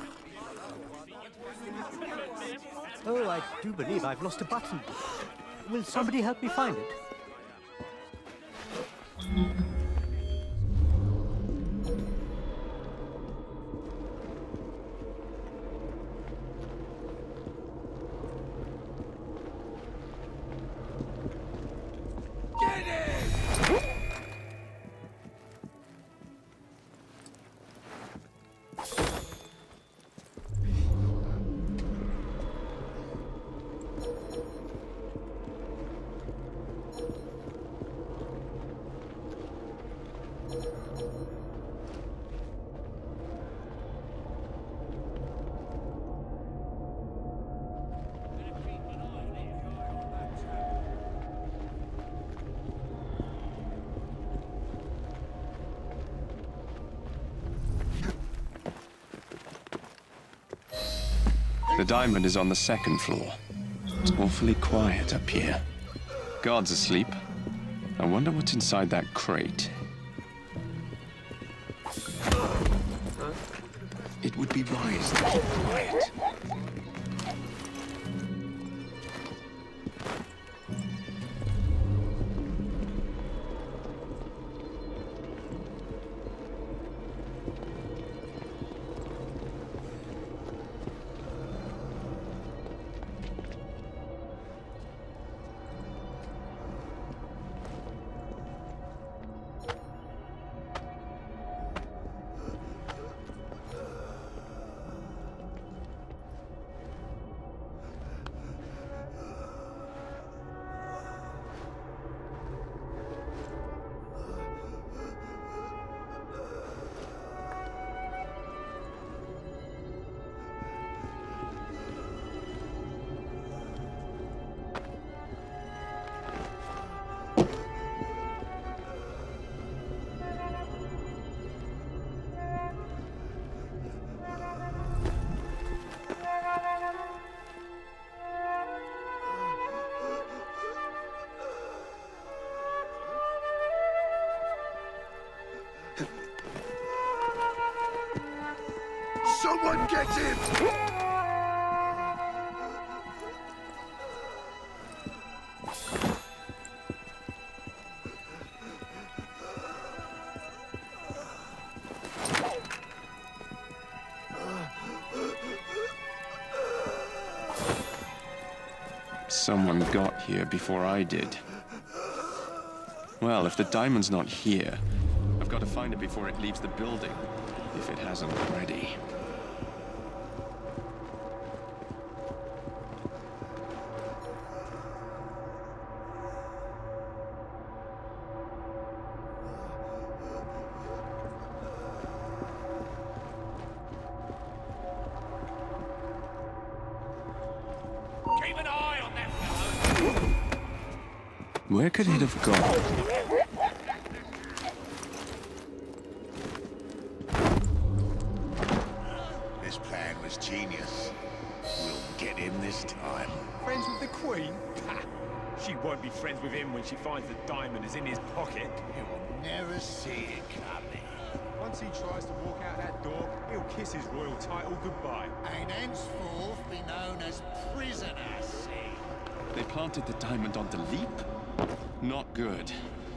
Oh, I do believe I've lost a button. Will somebody help me find it? The diamond is on the second floor. It's awfully quiet up here. Guards asleep. I wonder what's inside that crate. It would be wise to keep quiet. Someone get him! Someone got here before I did. Well, if the diamond's not here, I've got to find it before it leaves the building, if it hasn't already. Keep an eye Where could it have gone? This plan was genius. We'll get him this time. Friends with the Queen? Pah! She won't be friends with him when she finds the diamond is in his pocket. You'll never see it coming. Once he tries to walk out that door, he'll kiss his royal title goodbye. And henceforth be known as Prisoner C. They planted the diamond on the leap? Not good.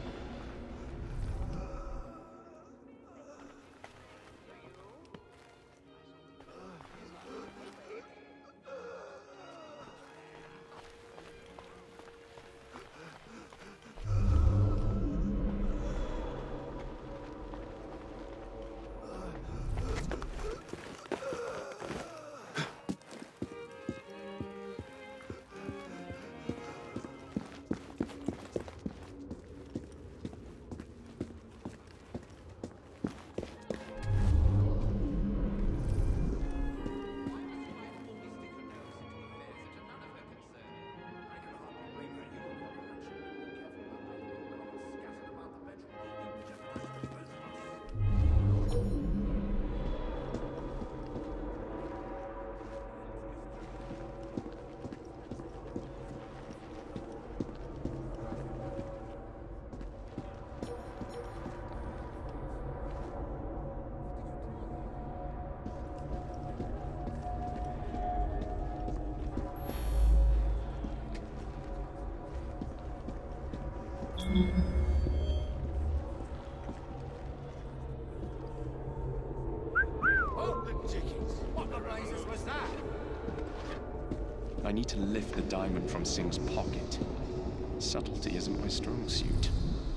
I need to lift the diamond from Singh's pocket. Subtlety isn't my strong suit.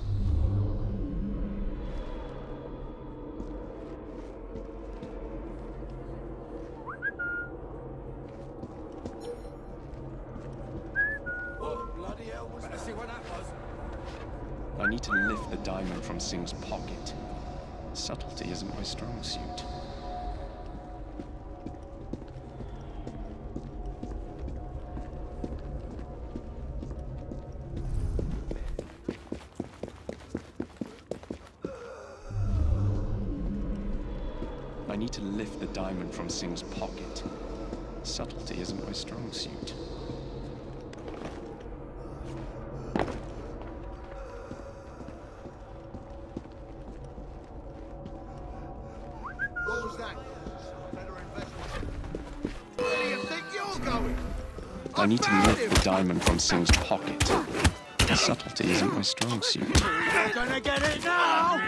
I need to lift the diamond from Singh's pocket. Subtlety isn't my strong suit. I need to lift the diamond from Singh's pocket. Subtlety isn't my strong suit. What was that? Where do you think you're going? I need to lift the diamond from Singh's pocket. Subtlety isn't my strong suit. You're gonna get it now!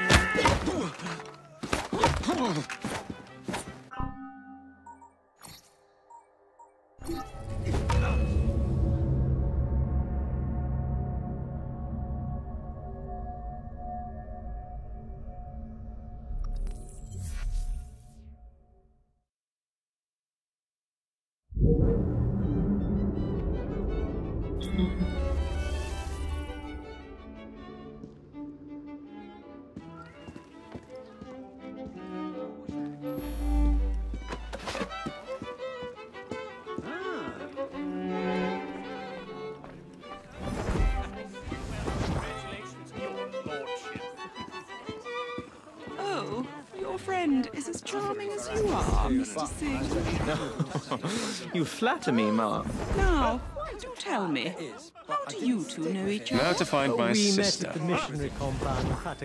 Oh, your friend is as charming as you are, Mr. Singh. You flatter me, Ma. Now, do tell me, how do you two know each other? Now to find my We sister. met at the missionary compound in Fatak.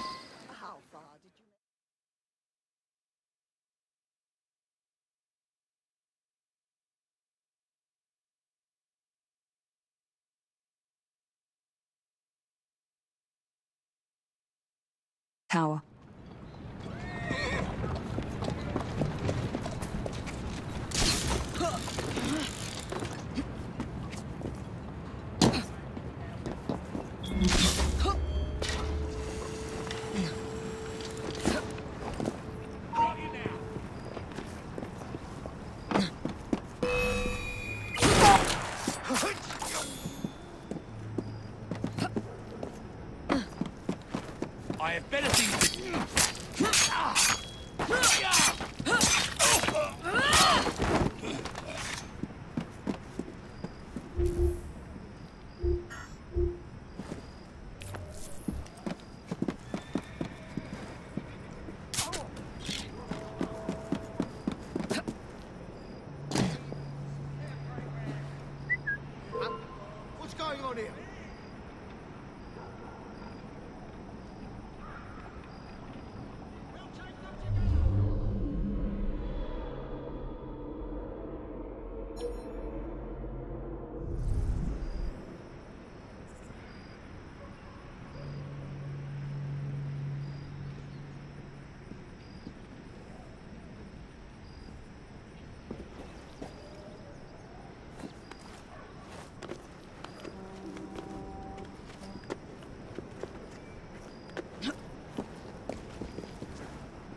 Tower. I have better things to do.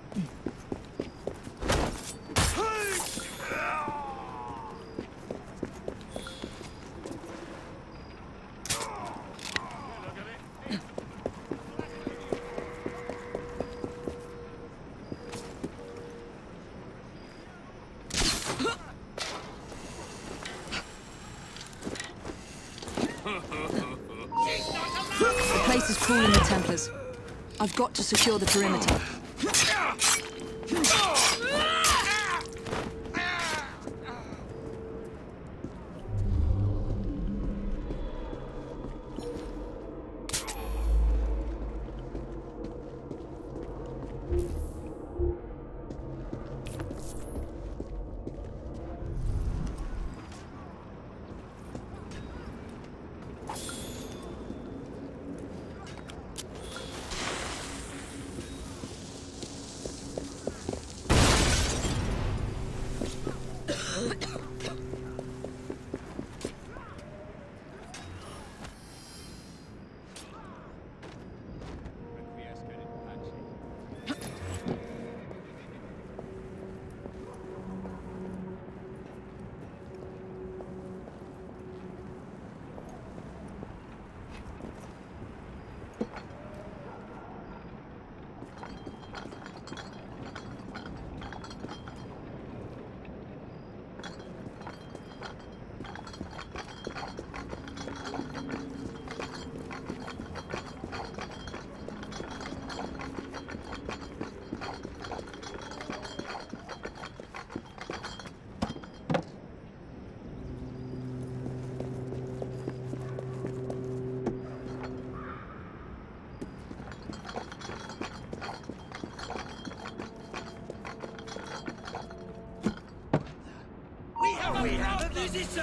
The place is crawling with Templars. I've got to secure the perimeter. We have a visitor!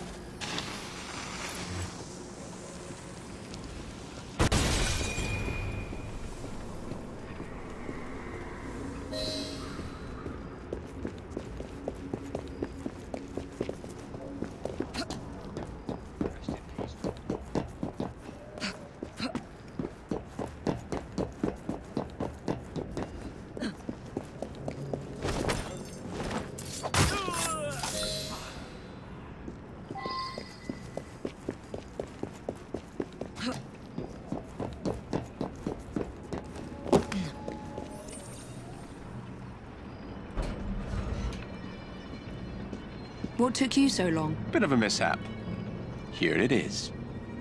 What took you so long? Bit of a mishap. Here it is.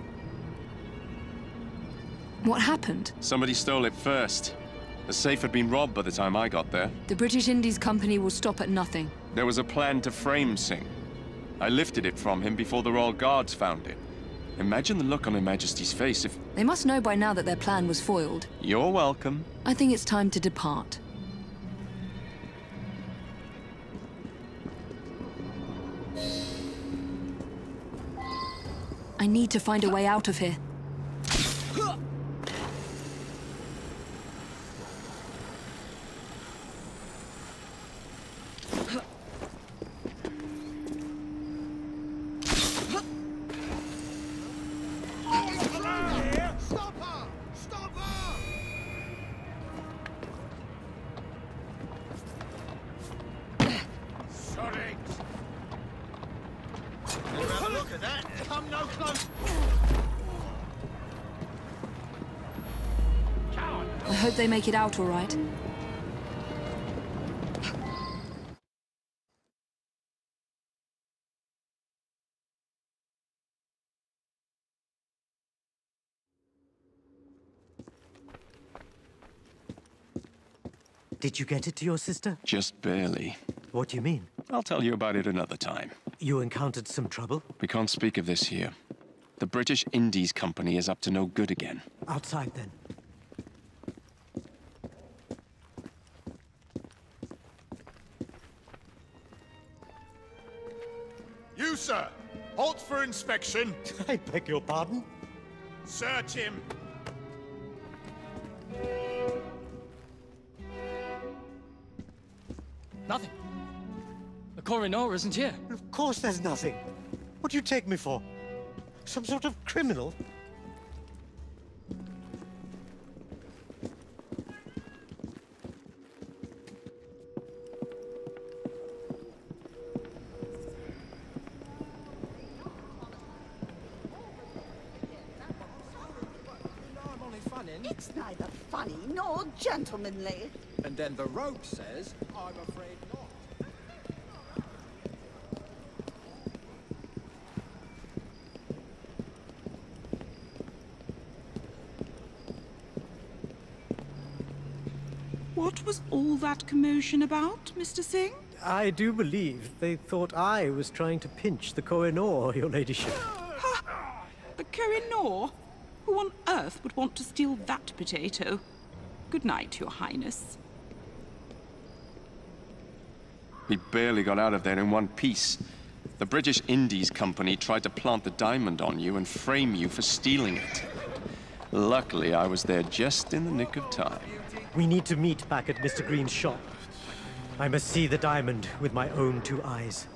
What happened? Somebody stole it first. The safe had been robbed by the time I got there. The British Indies Company will stop at nothing. There was a plan to frame Singh. I lifted it from him before the Royal Guards found it. Imagine the look on Her Majesty's face if... They must know by now that their plan was foiled. You're welcome. I think it's time to depart. I need to find a way out of here. I hope they make it out all right. Did you get it to your sister? Just barely. What do you mean? I'll tell you about it another time. You encountered some trouble? We can't speak of this here. The British Indies Company is up to no good again. Outside, then. You, sir! Halt for inspection! I beg your pardon? Search him! Nothing. The coroner isn't here. Of course there's nothing. What do you take me for? Some sort of criminal? funny nor gentlemanly. And then the rope says, I'm afraid not. What was all that commotion about, Mr. Singh? I do believe they thought I was trying to pinch the Koh-i-Noor, your ladyship. The Koh-i-Noor? Who on earth would want to steal that potato? Good night, Your Highness. We barely got out of there in one piece. The British Indies Company tried to plant the diamond on you and frame you for stealing it. Luckily, I was there just in the nick of time. We need to meet back at Mr. Green's shop. I must see the diamond with my own 2 eyes.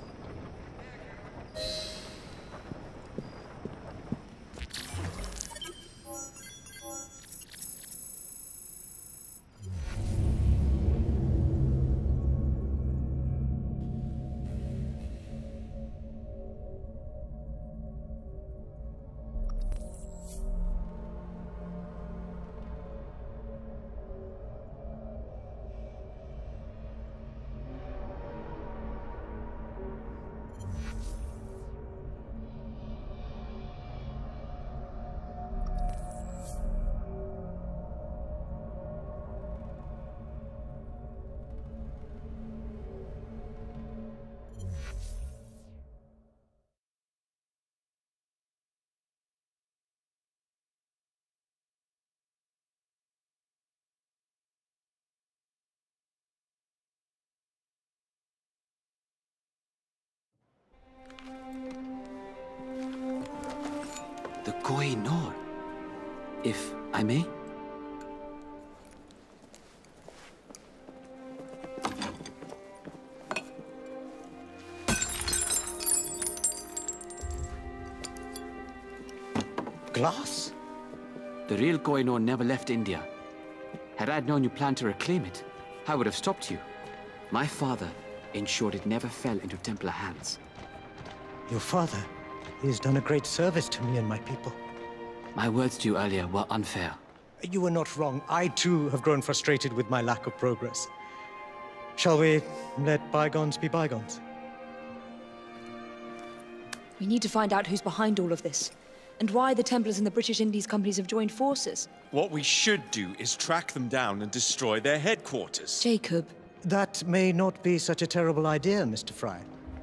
The Koh-i-Noor, if I may? Glass? The real Koh-i-Noor never left India. Had I known you planned to reclaim it, I would have stopped you. My father ensured it never fell into Templar hands. Your father? He has done a great service to me and my people. My words to you earlier were unfair. You were not wrong. I, too, have grown frustrated with my lack of progress. Shall we let bygones be bygones? We need to find out who's behind all of this, and why the Templars and the British Indies companies have joined forces. What we should do is track them down and destroy their headquarters. Jacob. That may not be such a terrible idea, Mr. Fry.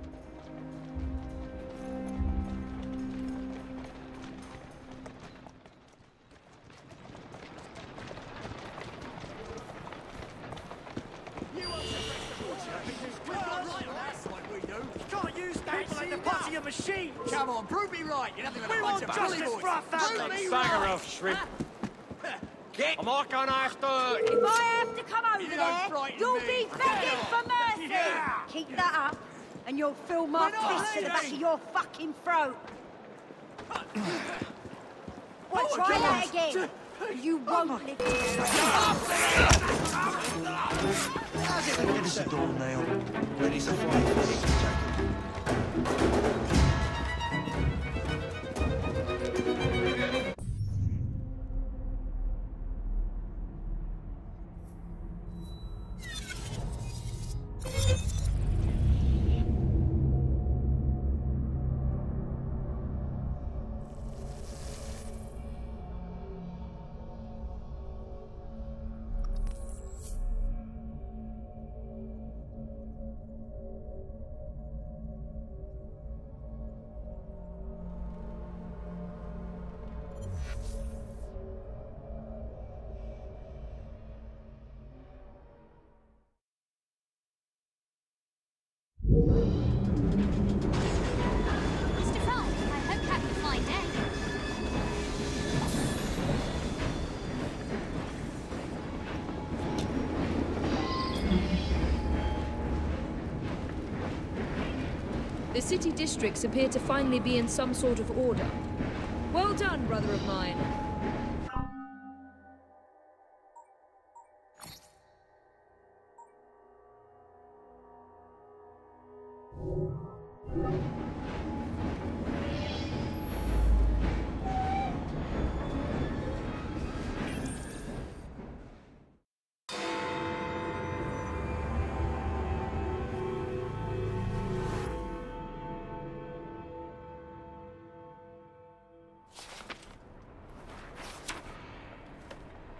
Machine! Come on, prove me right. You're nothing but a bunch of justice bully boys. for our family. Prove me Bagger right. off, shrimp. I'm not gonna have to. If I have to come over You there, don't frighten you'll me. be begging for mercy. Yeah. Keep that up, and you'll feel my fist to the back of your fucking throat. Well, try that again. You won't live to Give us a doornail. Ready to fight. Mr. Fry, I hope you have a fine day. The city districts appear to finally be in some sort of order. Well done, brother of mine.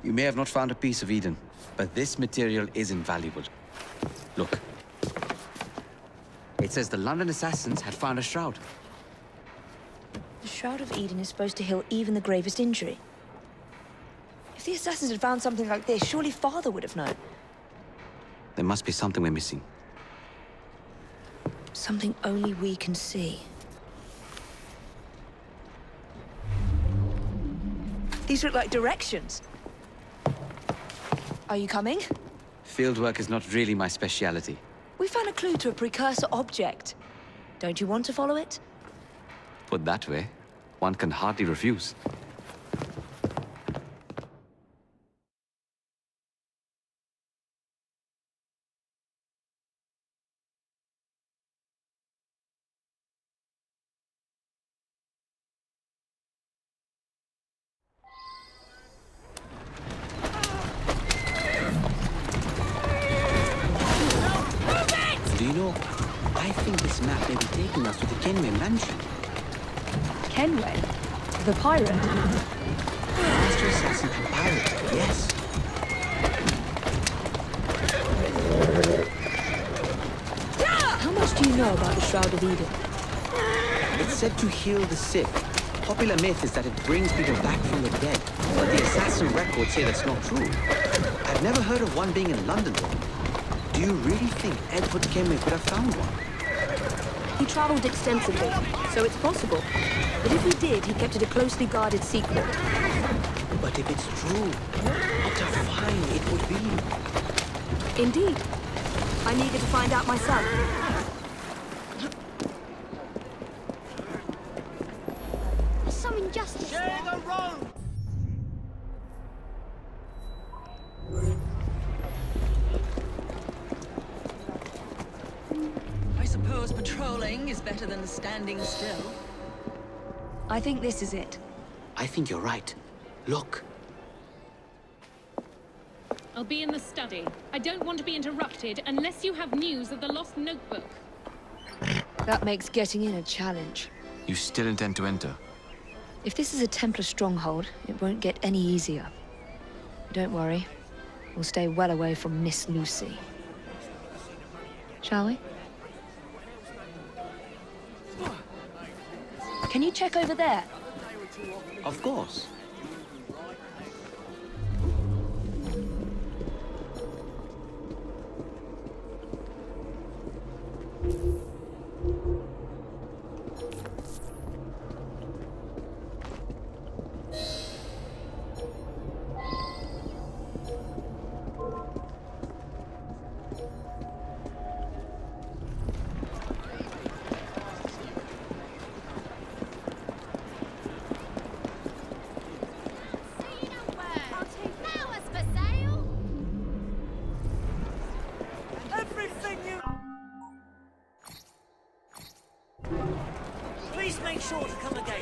You may have not found a piece of Eden, but this material is invaluable. Look. It says the London assassins had found a shroud. The Shroud of Eden is supposed to heal even the gravest injury. If the assassins had found something like this, surely Father would have known. There must be something we're missing. Something only we can see. These look like directions. Are you coming? Fieldwork is not really my speciality. We found a clue to a precursor object. Don't you want to follow it? Put that way, one can hardly refuse. Do you know, I think this map may be taking us to the Kenway mansion. Kenway? The pirate? Master Assassin and pirate, yes. How much do you know about the Shroud of Eden? It's said to heal the sick. Popular myth is that it brings people back from the dead, but the assassin records say that's not true. I've never heard of one being in London, though. Do you really think Edward Kenway could have found one? He travelled extensively, so it's possible. But if he did, he kept it a closely guarded secret. But if it's true, what a find it would be. Indeed. I'm eager to find out myself. There's some injustice there. the road! I suppose patrolling is better than standing still. I think this is it. I think you're right. Look. I'll be in the study. I don't want to be interrupted unless you have news of the lost notebook. That makes getting in a challenge. You still intend to enter? If this is a Templar stronghold, it won't get any easier. Don't worry. We'll stay well away from Miss Lucy. Shall we? Can you check over there? Of course. Please make sure to come again.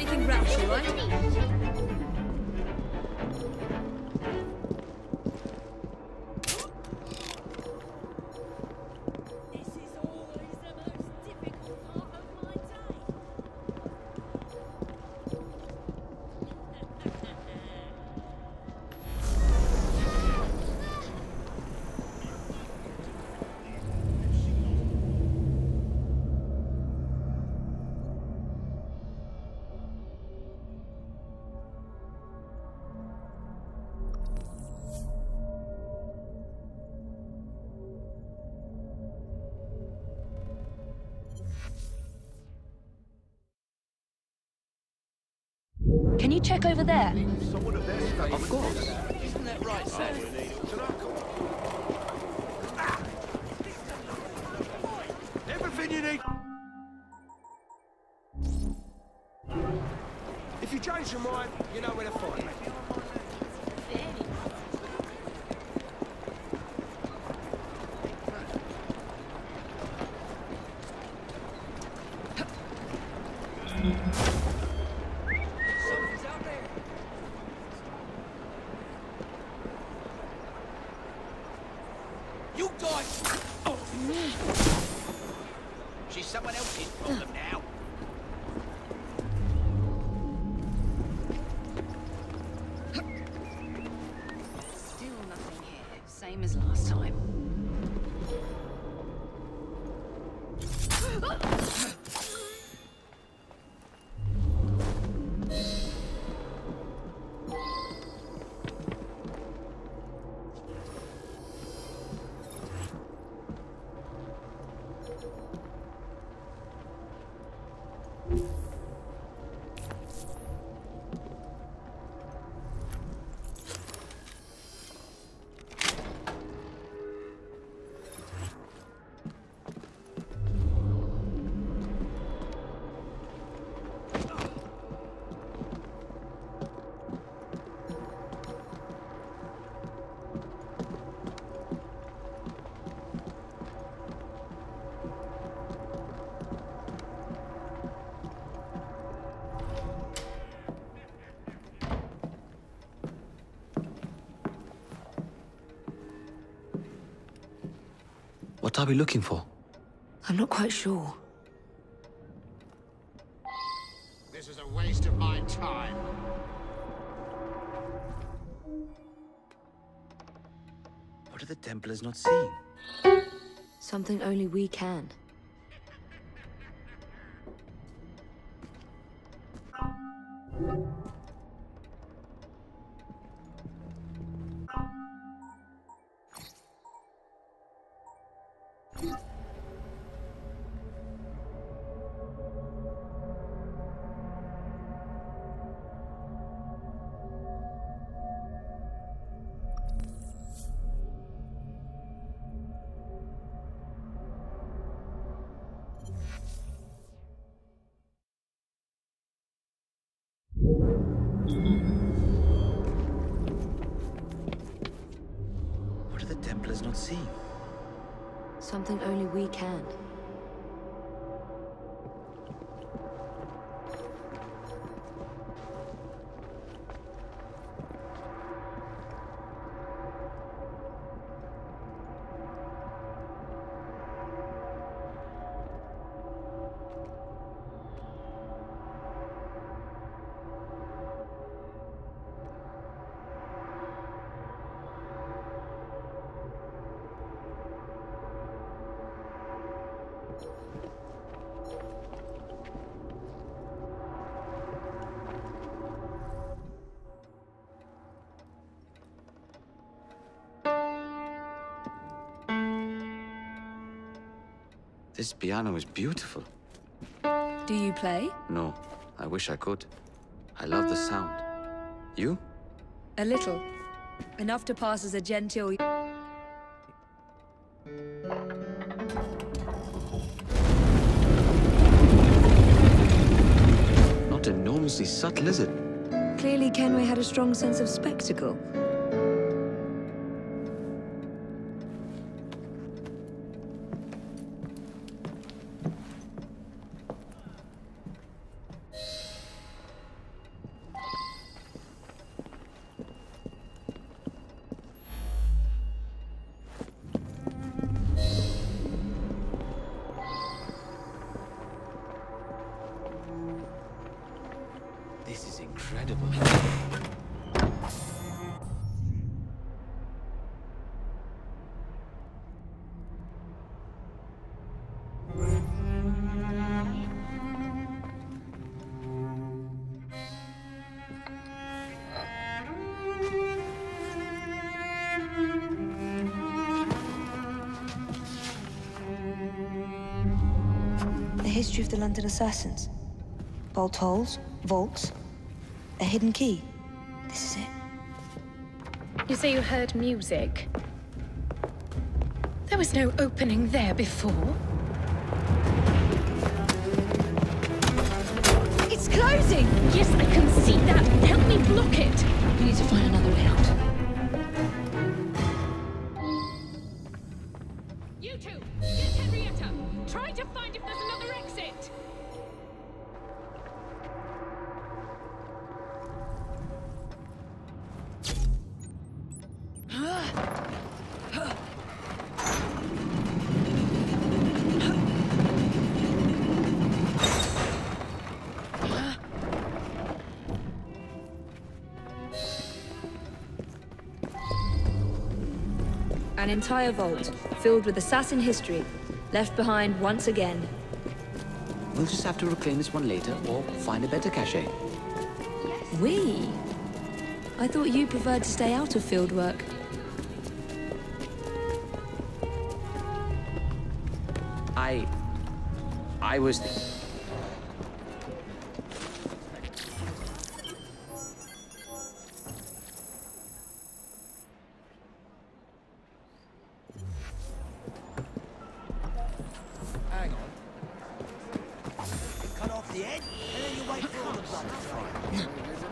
anything grouchy, right? Can you check over there? Of course. Isn't that right, Sam? Everything you need. If you change your mind, you know where to find me. Something's out there. You die! Oh, she's someone else's problem now. Still nothing here. Same as last time. What are we looking for? I'm not quite sure. This is a waste of my time. What are the Templars not seeing? Something only we can. What are the Templars not seeing? Something only we can. This piano is beautiful. Do you play? No, I wish I could. I love the sound. You? A little. Enough to pass as a genteel... Not enormously subtle, is it? Clearly Kenway had a strong sense of spectacle. history of the London assassins. Bolt holes, vaults, a hidden key. This is it. You say you heard music? There was no opening there before. It's closing! Yes, I can see that. Help me block it. We need to find another way out. You two, get Henrietta. Try to find if there's another exit. An entire vault, filled with assassin history, left behind once again. We'll just have to reclaim this one later, or find a better cache. We? I thought you preferred to stay out of field work. I was... Hang on. Cut off the head, and then you wait for all the blood to fry.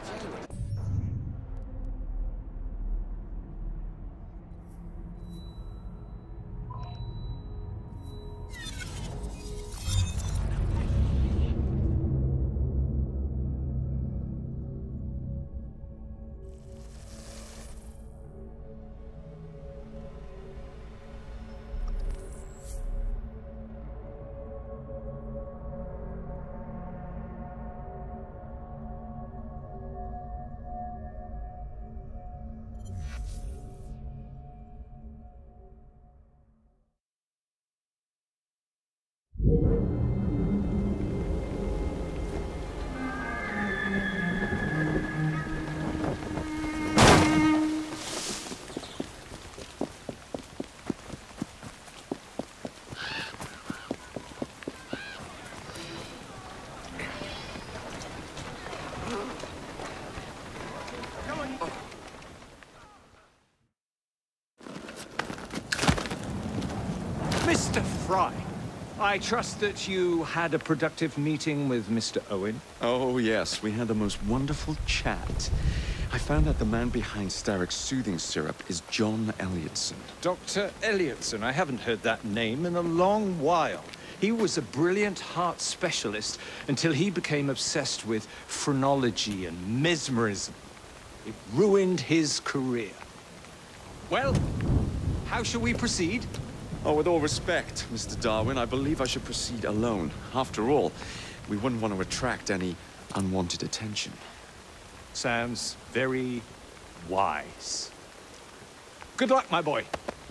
Mr. Fry, I trust that you had a productive meeting with Mr. Owen? Oh, yes. We had the most wonderful chat. I found out the man behind Starrick's soothing syrup is John Elliotson. Dr. Elliotson, I haven't heard that name in a long while. He was a brilliant heart specialist until he became obsessed with phrenology and mesmerism. It ruined his career. Well, how shall we proceed? Oh, with all respect, Mr. Darwin, I believe I should proceed alone. After all, we wouldn't want to attract any unwanted attention. Sounds very wise. Good luck, my boy.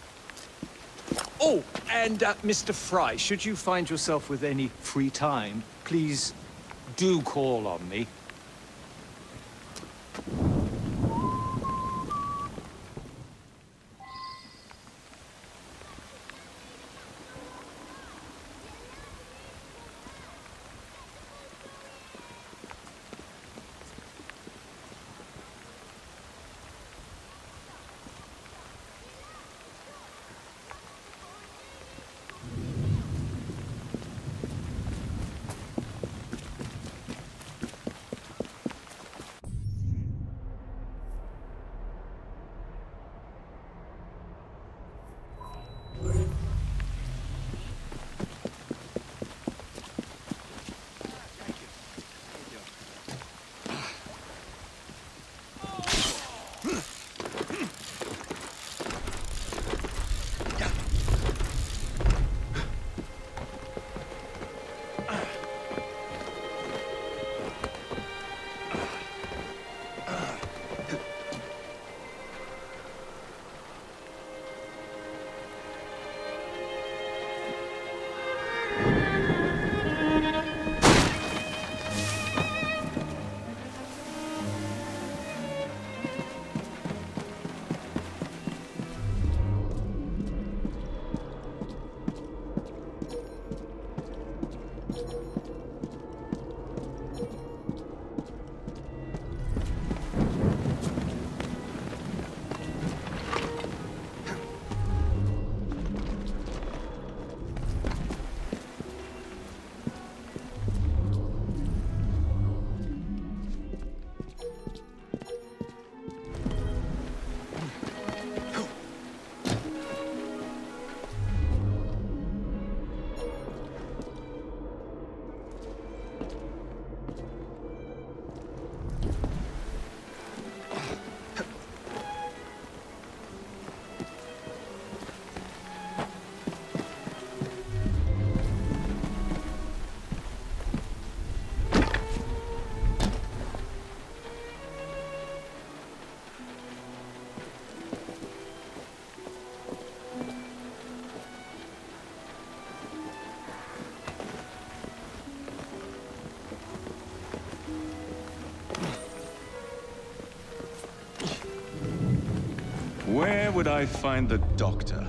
Oh, and Mr. Fry, should you find yourself with any free time, please do call on me. I find the doctor?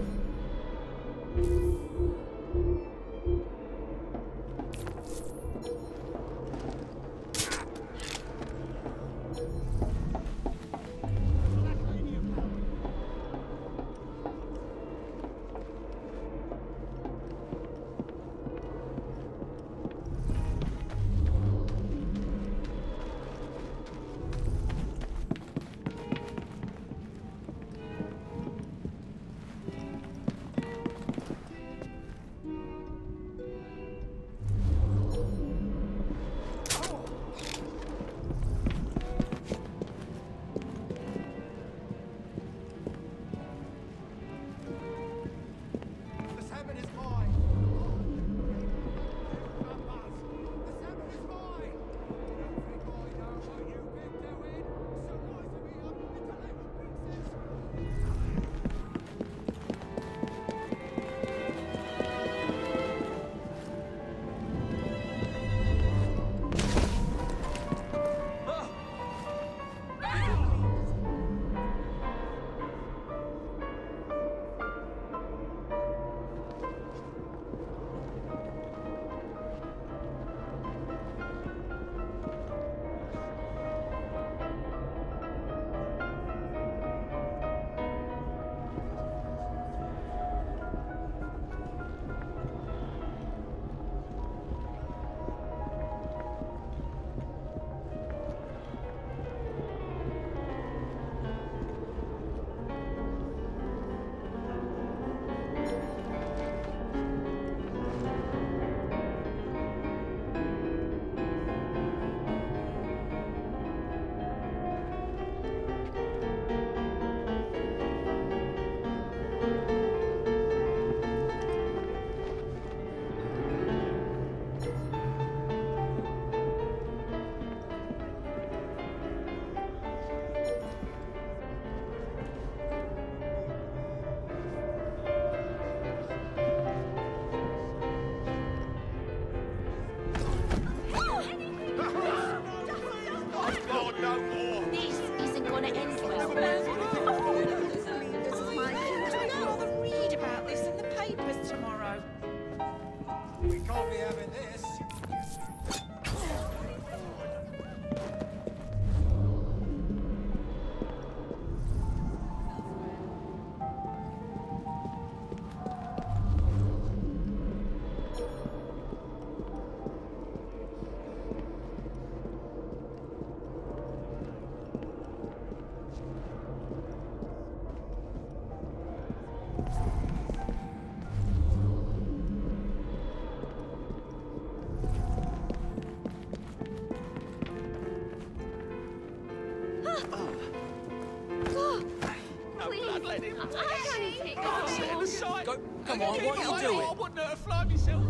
Come on, what are you doing? I wouldn't hurt a fly myself.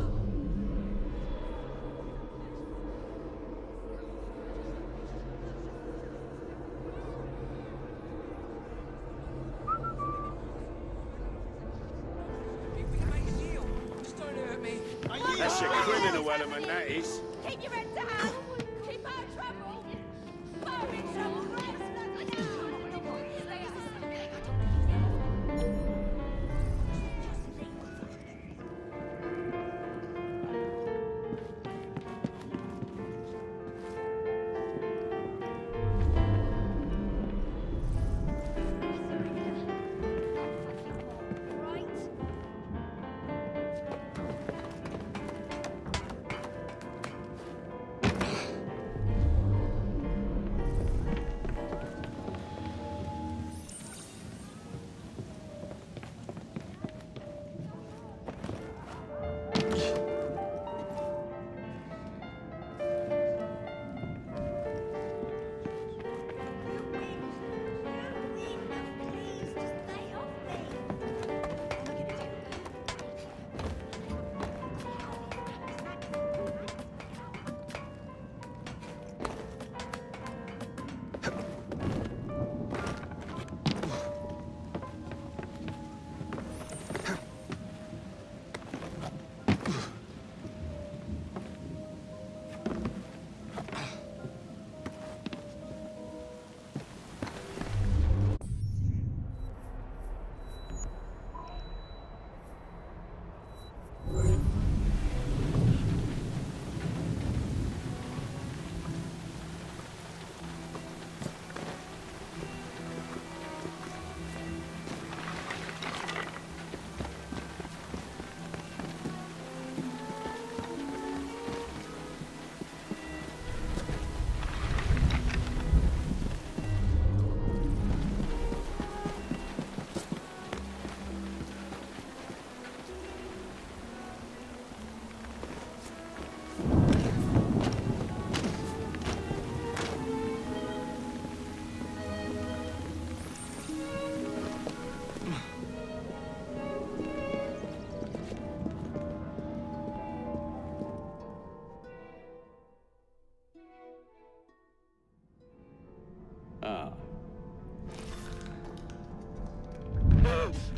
That's a criminal element, that is. Keep your head down. Keep out of trouble. We're in trouble.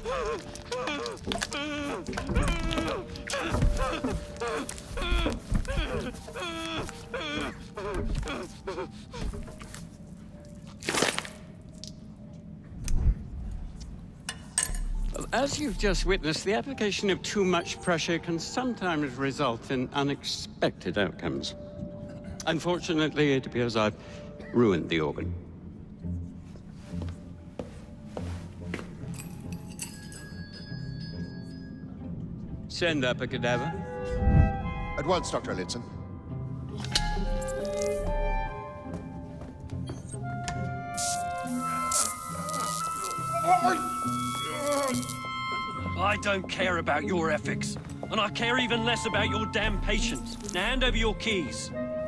Well, as you've just witnessed, the application of too much pressure can sometimes result in unexpected outcomes. Unfortunately, it appears I've ruined the organ. Send up a cadaver. At once, Dr. Elliotson. I don't care about your ethics, and I care even less about your damn patience. Now hand over your keys.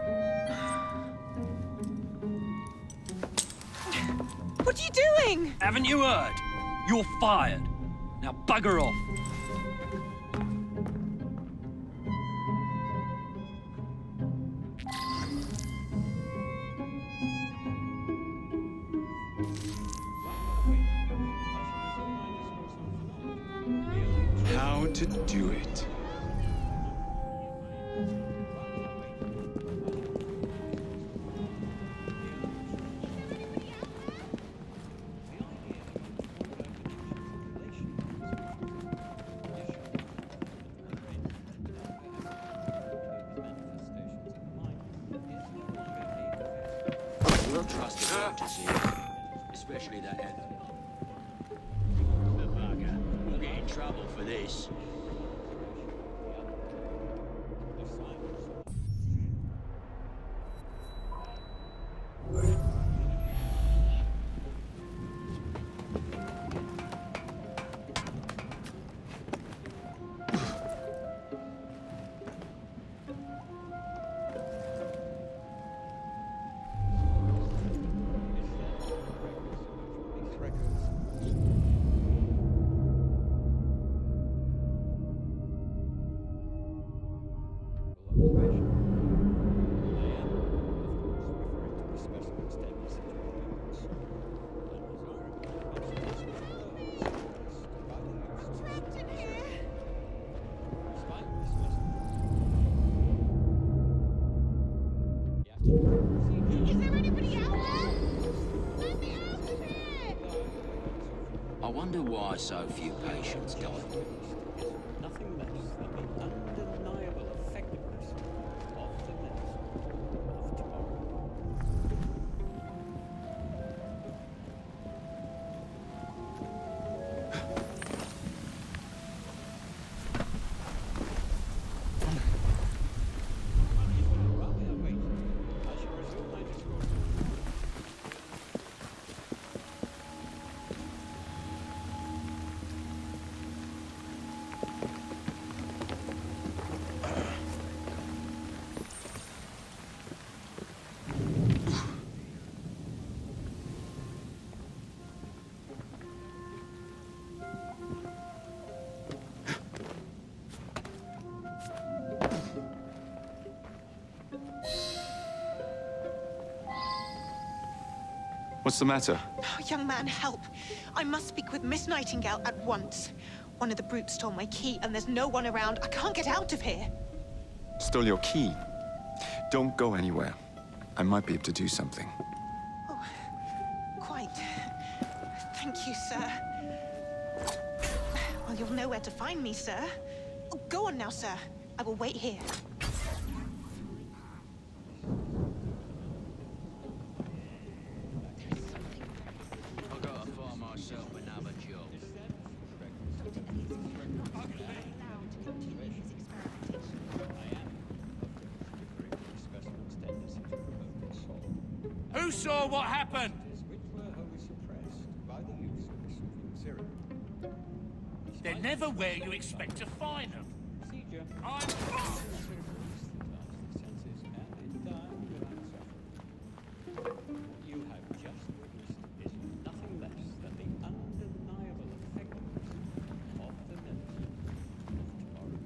What are you doing? Haven't you heard? You're fired. Now bugger off. How to do it. We'll trust the doctors here, especially that head. The bugger. We'll get in trouble for this. Is there anybody out there? Let me out of here! I wonder why so few patients die. Nothing less than the undeniable effectiveness of the medicine of tomorrow. What's the matter? Oh, young man, help. I must speak with Miss Nightingale at once. One of the brutes stole my key, and there's no one around. I can't get out of here. Stole your key. Don't go anywhere. I might be able to do something. Oh, quite. Thank you, sir. Well, you'll know where to find me, sir. Oh, go on now, sir. I will wait here. I've got to find myself another job. Who saw what happened? They're never where you expect to find them. You have just witnessed is nothing less than the undeniable effectiveness of the medicine of tomorrow.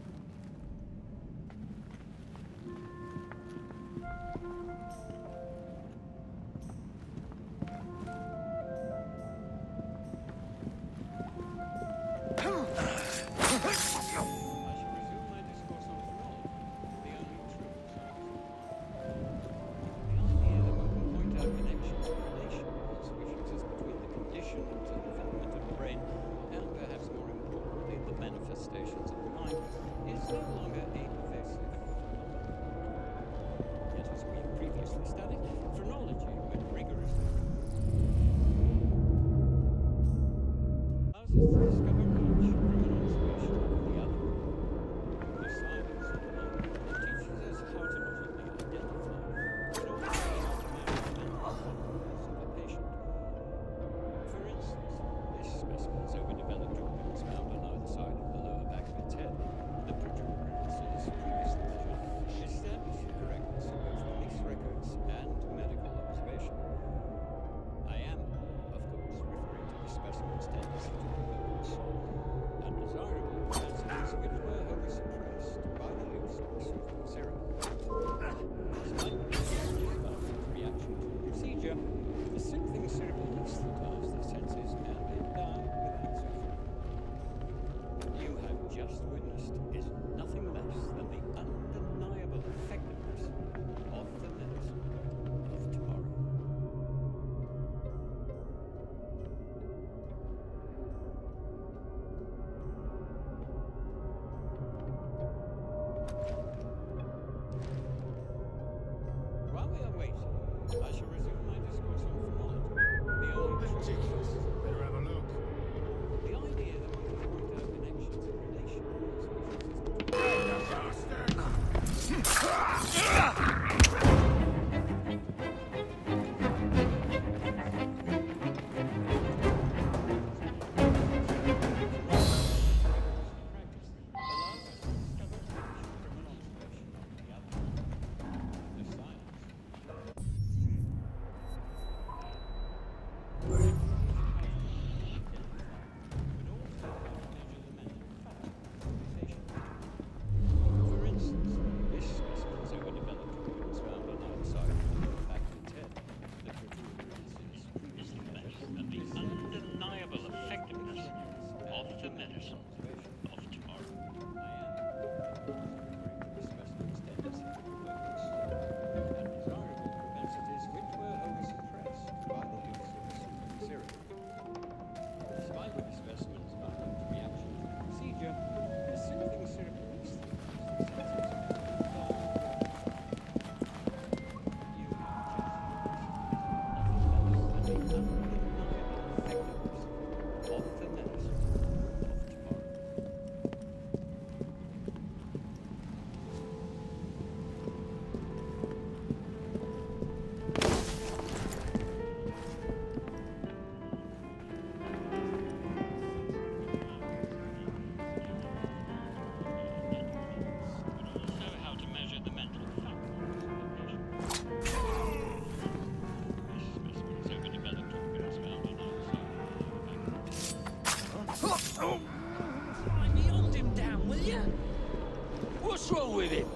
What's wrong with him?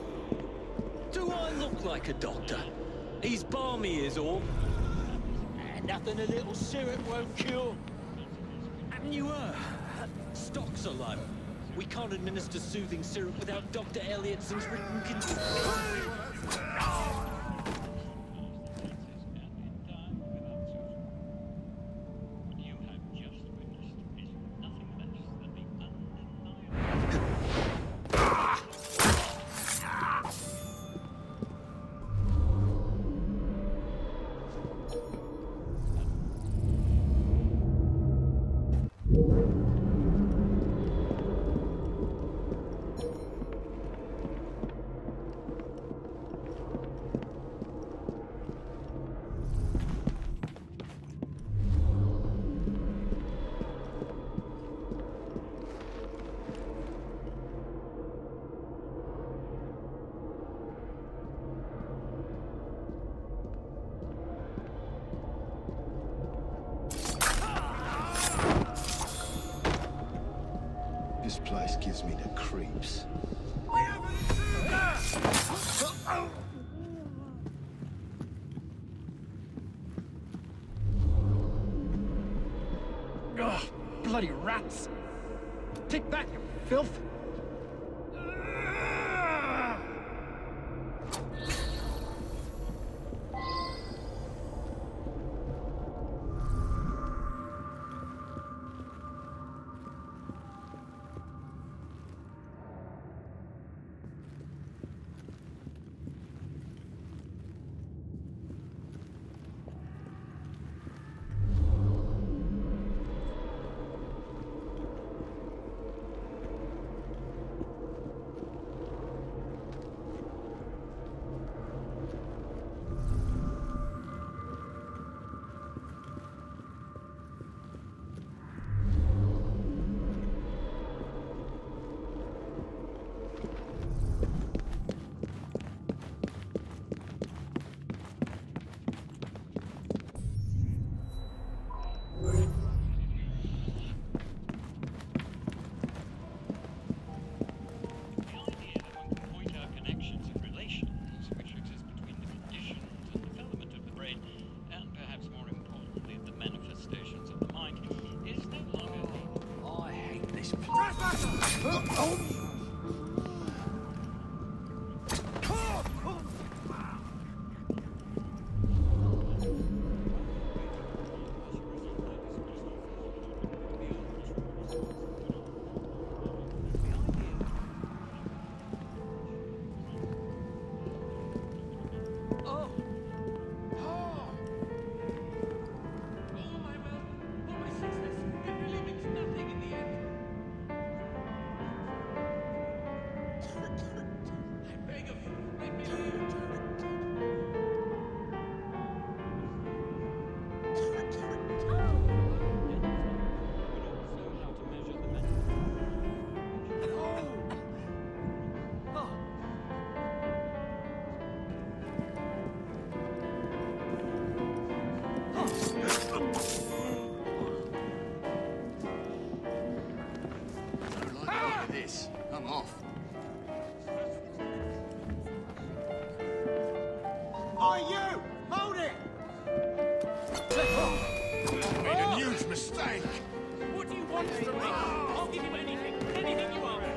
Do I look like a doctor? He's balmy is all. And nothing a little syrup won't cure. Haven't you heard? Stock's are low. We can't administer soothing syrup without Dr. Elliotson's written consent. This place gives me the creeps. Ugh, bloody rats! Take that, you filth! I'm off. Are you? Hold it! Made a huge mistake. What do you want from me? I'll give you anything. Anything you want.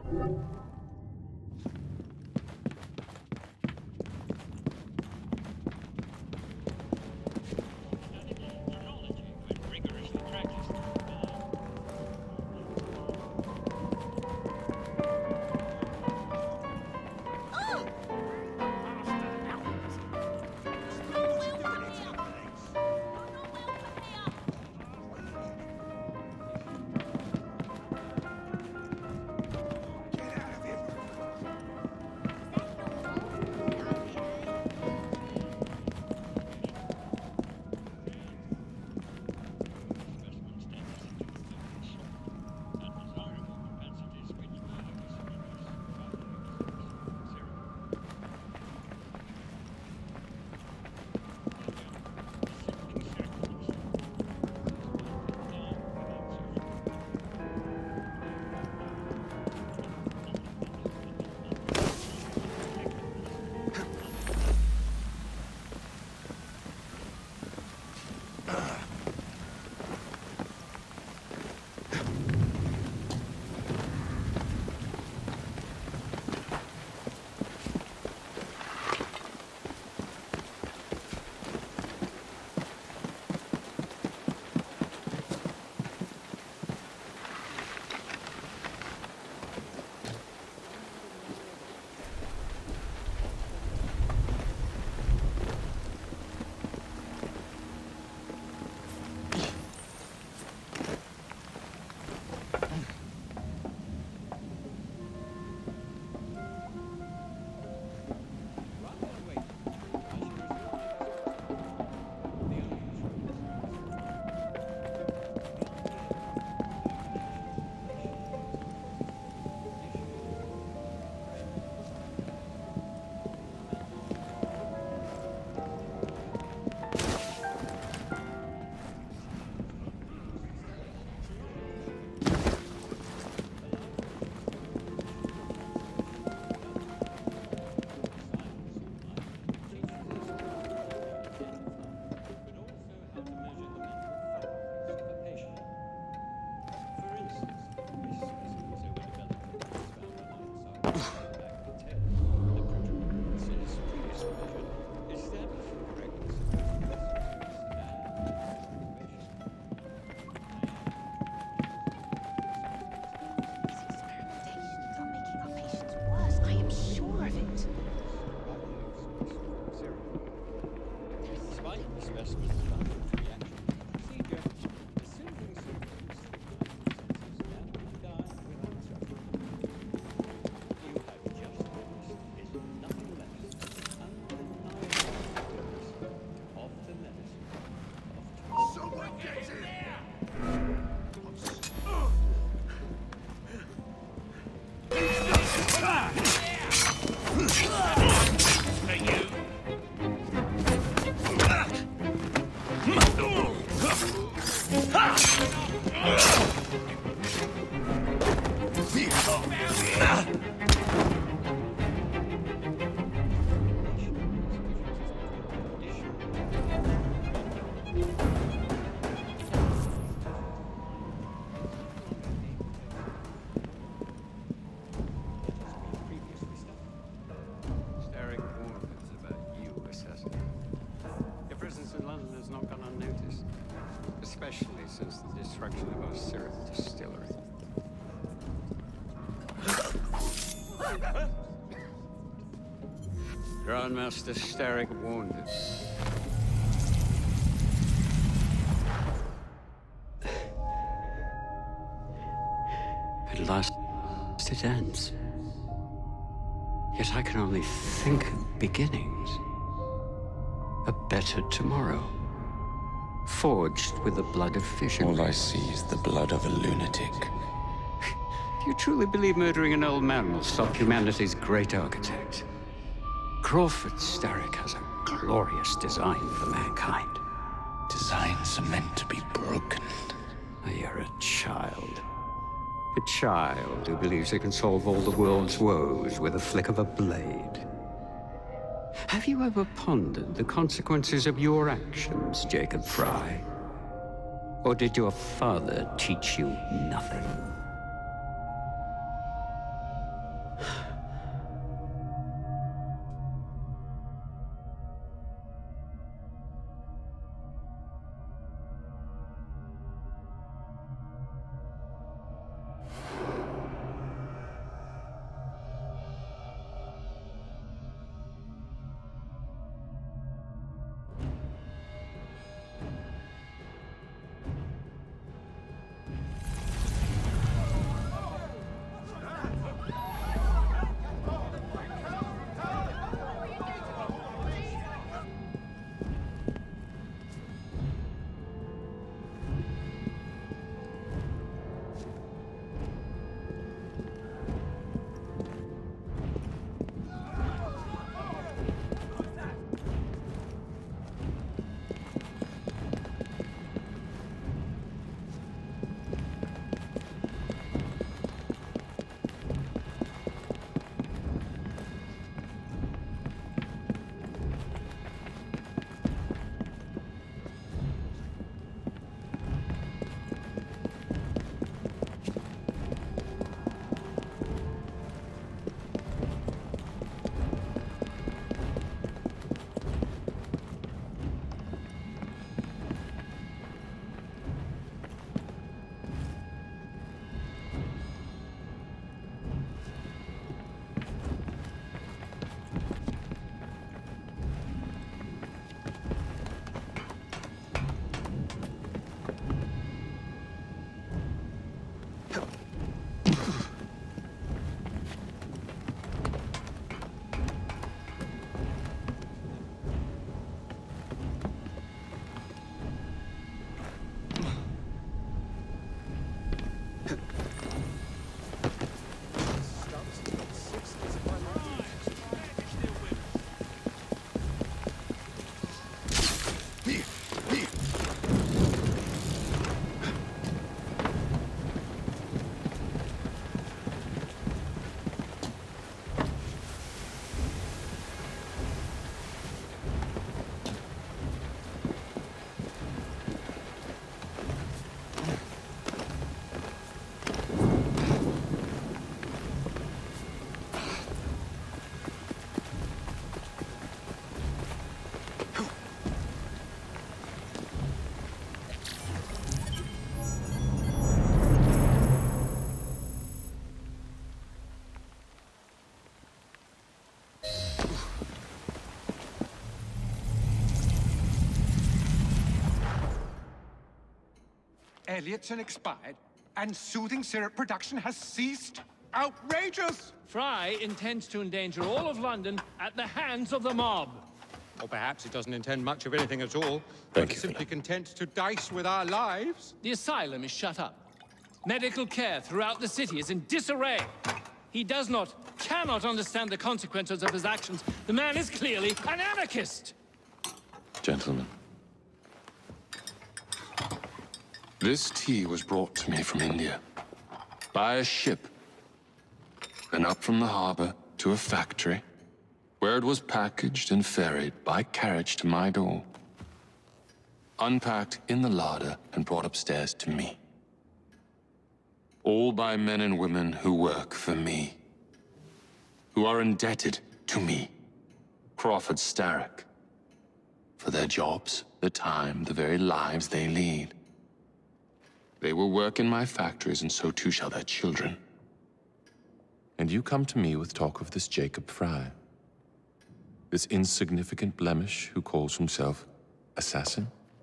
Especially since the destruction of our syrup distillery. Grandmaster Starrick wounded. At last it ends. Yet I can only think of beginnings. A better tomorrow. Forged with the blood of visionaries. All I see is the blood of a lunatic. Do you truly believe murdering an old man will stop humanity's great architect? Crawford Starrick has a glorious design for mankind. Designs are meant to be broken. You're a child. A child who believes he can solve all the world's woes with a flick of a blade. Have you ever pondered the consequences of your actions, Jacob Frye? Or did your father teach you nothing? Elliotson expired, and soothing syrup production has ceased? Outrageous! Fry intends to endanger all of London at the hands of the mob. Or perhaps he doesn't intend much of anything at all, but is simply content to dice with our lives. The asylum is shut up. Medical care throughout the city is in disarray. He cannot understand the consequences of his actions. The man is clearly an anarchist! Gentlemen. This tea was brought to me from India. By a ship. And up from the harbor to a factory, where it was packaged and ferried by carriage to my door. Unpacked in the larder and brought upstairs to me. All by men and women who work for me. Who are indebted to me, Crawford Starrick. For their jobs, the time, the very lives they lead. They will work in my factories, and so too shall their children. And you come to me with talk of this Jacob Fry. This insignificant blemish who calls himself assassin?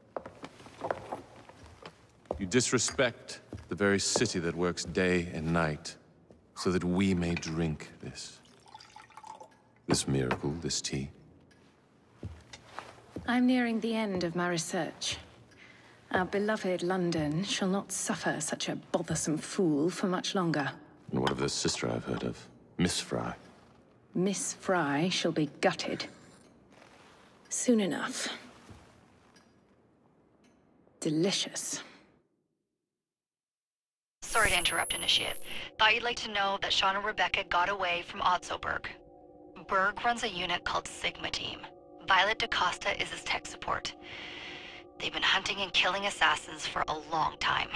You disrespect the very city that works day and night so that we may drink this miracle, this tea. I'm nearing the end of my research. Our beloved London shall not suffer such a bothersome fool for much longer. And what of the sister I've heard of, Miss Fry? Miss Fry shall be gutted. Soon enough. Delicious. Sorry to interrupt, Initiate. Thought you'd like to know that Sean and Rebecca got away from Otzoberg. Berg runs a unit called Sigma Team. Violet DaCosta is his tech support. They've been hunting and killing assassins for a long time.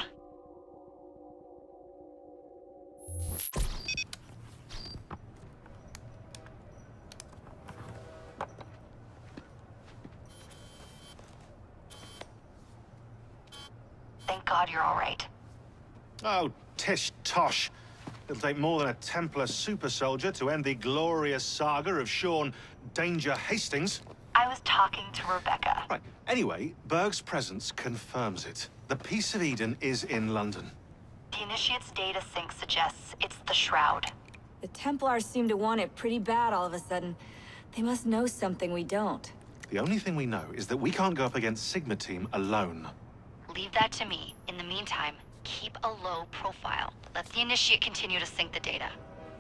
God you're all right. Oh, tish tosh. It'll take more than a Templar super soldier to end the glorious saga of Sean Danger Hastings. I was talking to Rebecca. Right. Anyway, Berg's presence confirms it. The Peace of Eden is in London. The Initiate's data sync suggests it's the Shroud. The Templars seem to want it pretty bad all of a sudden. They must know something we don't. The only thing we know is that we can't go up against Sigma Team alone. Leave that to me. In the meantime, keep a low profile. Let the Initiate continue to sync the data.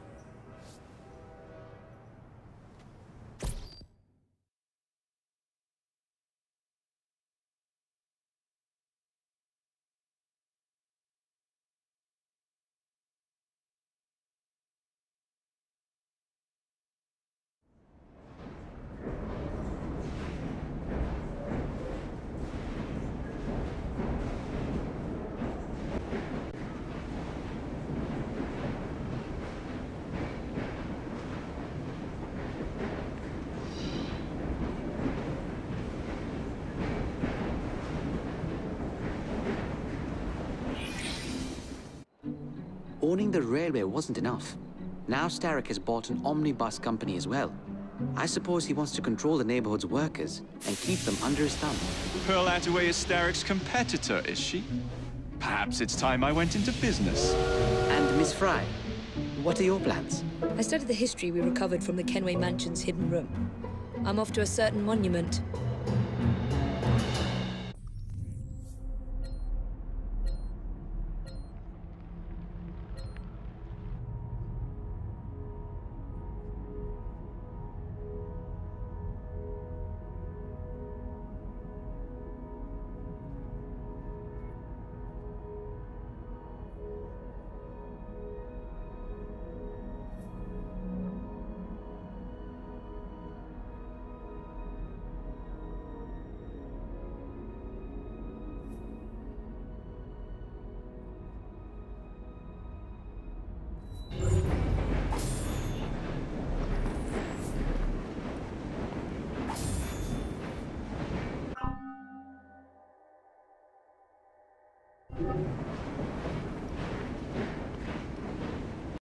Owning the railway wasn't enough. Now Starrick has bought an omnibus company as well. I suppose he wants to control the neighborhood's workers and keep them under his thumb. Pearl Attaway is Starrick's competitor, is she? Perhaps it's time I went into business. And Miss Fry, what are your plans? I studied the history we recovered from the Kenway Mansion's hidden room. I'm off to a certain monument.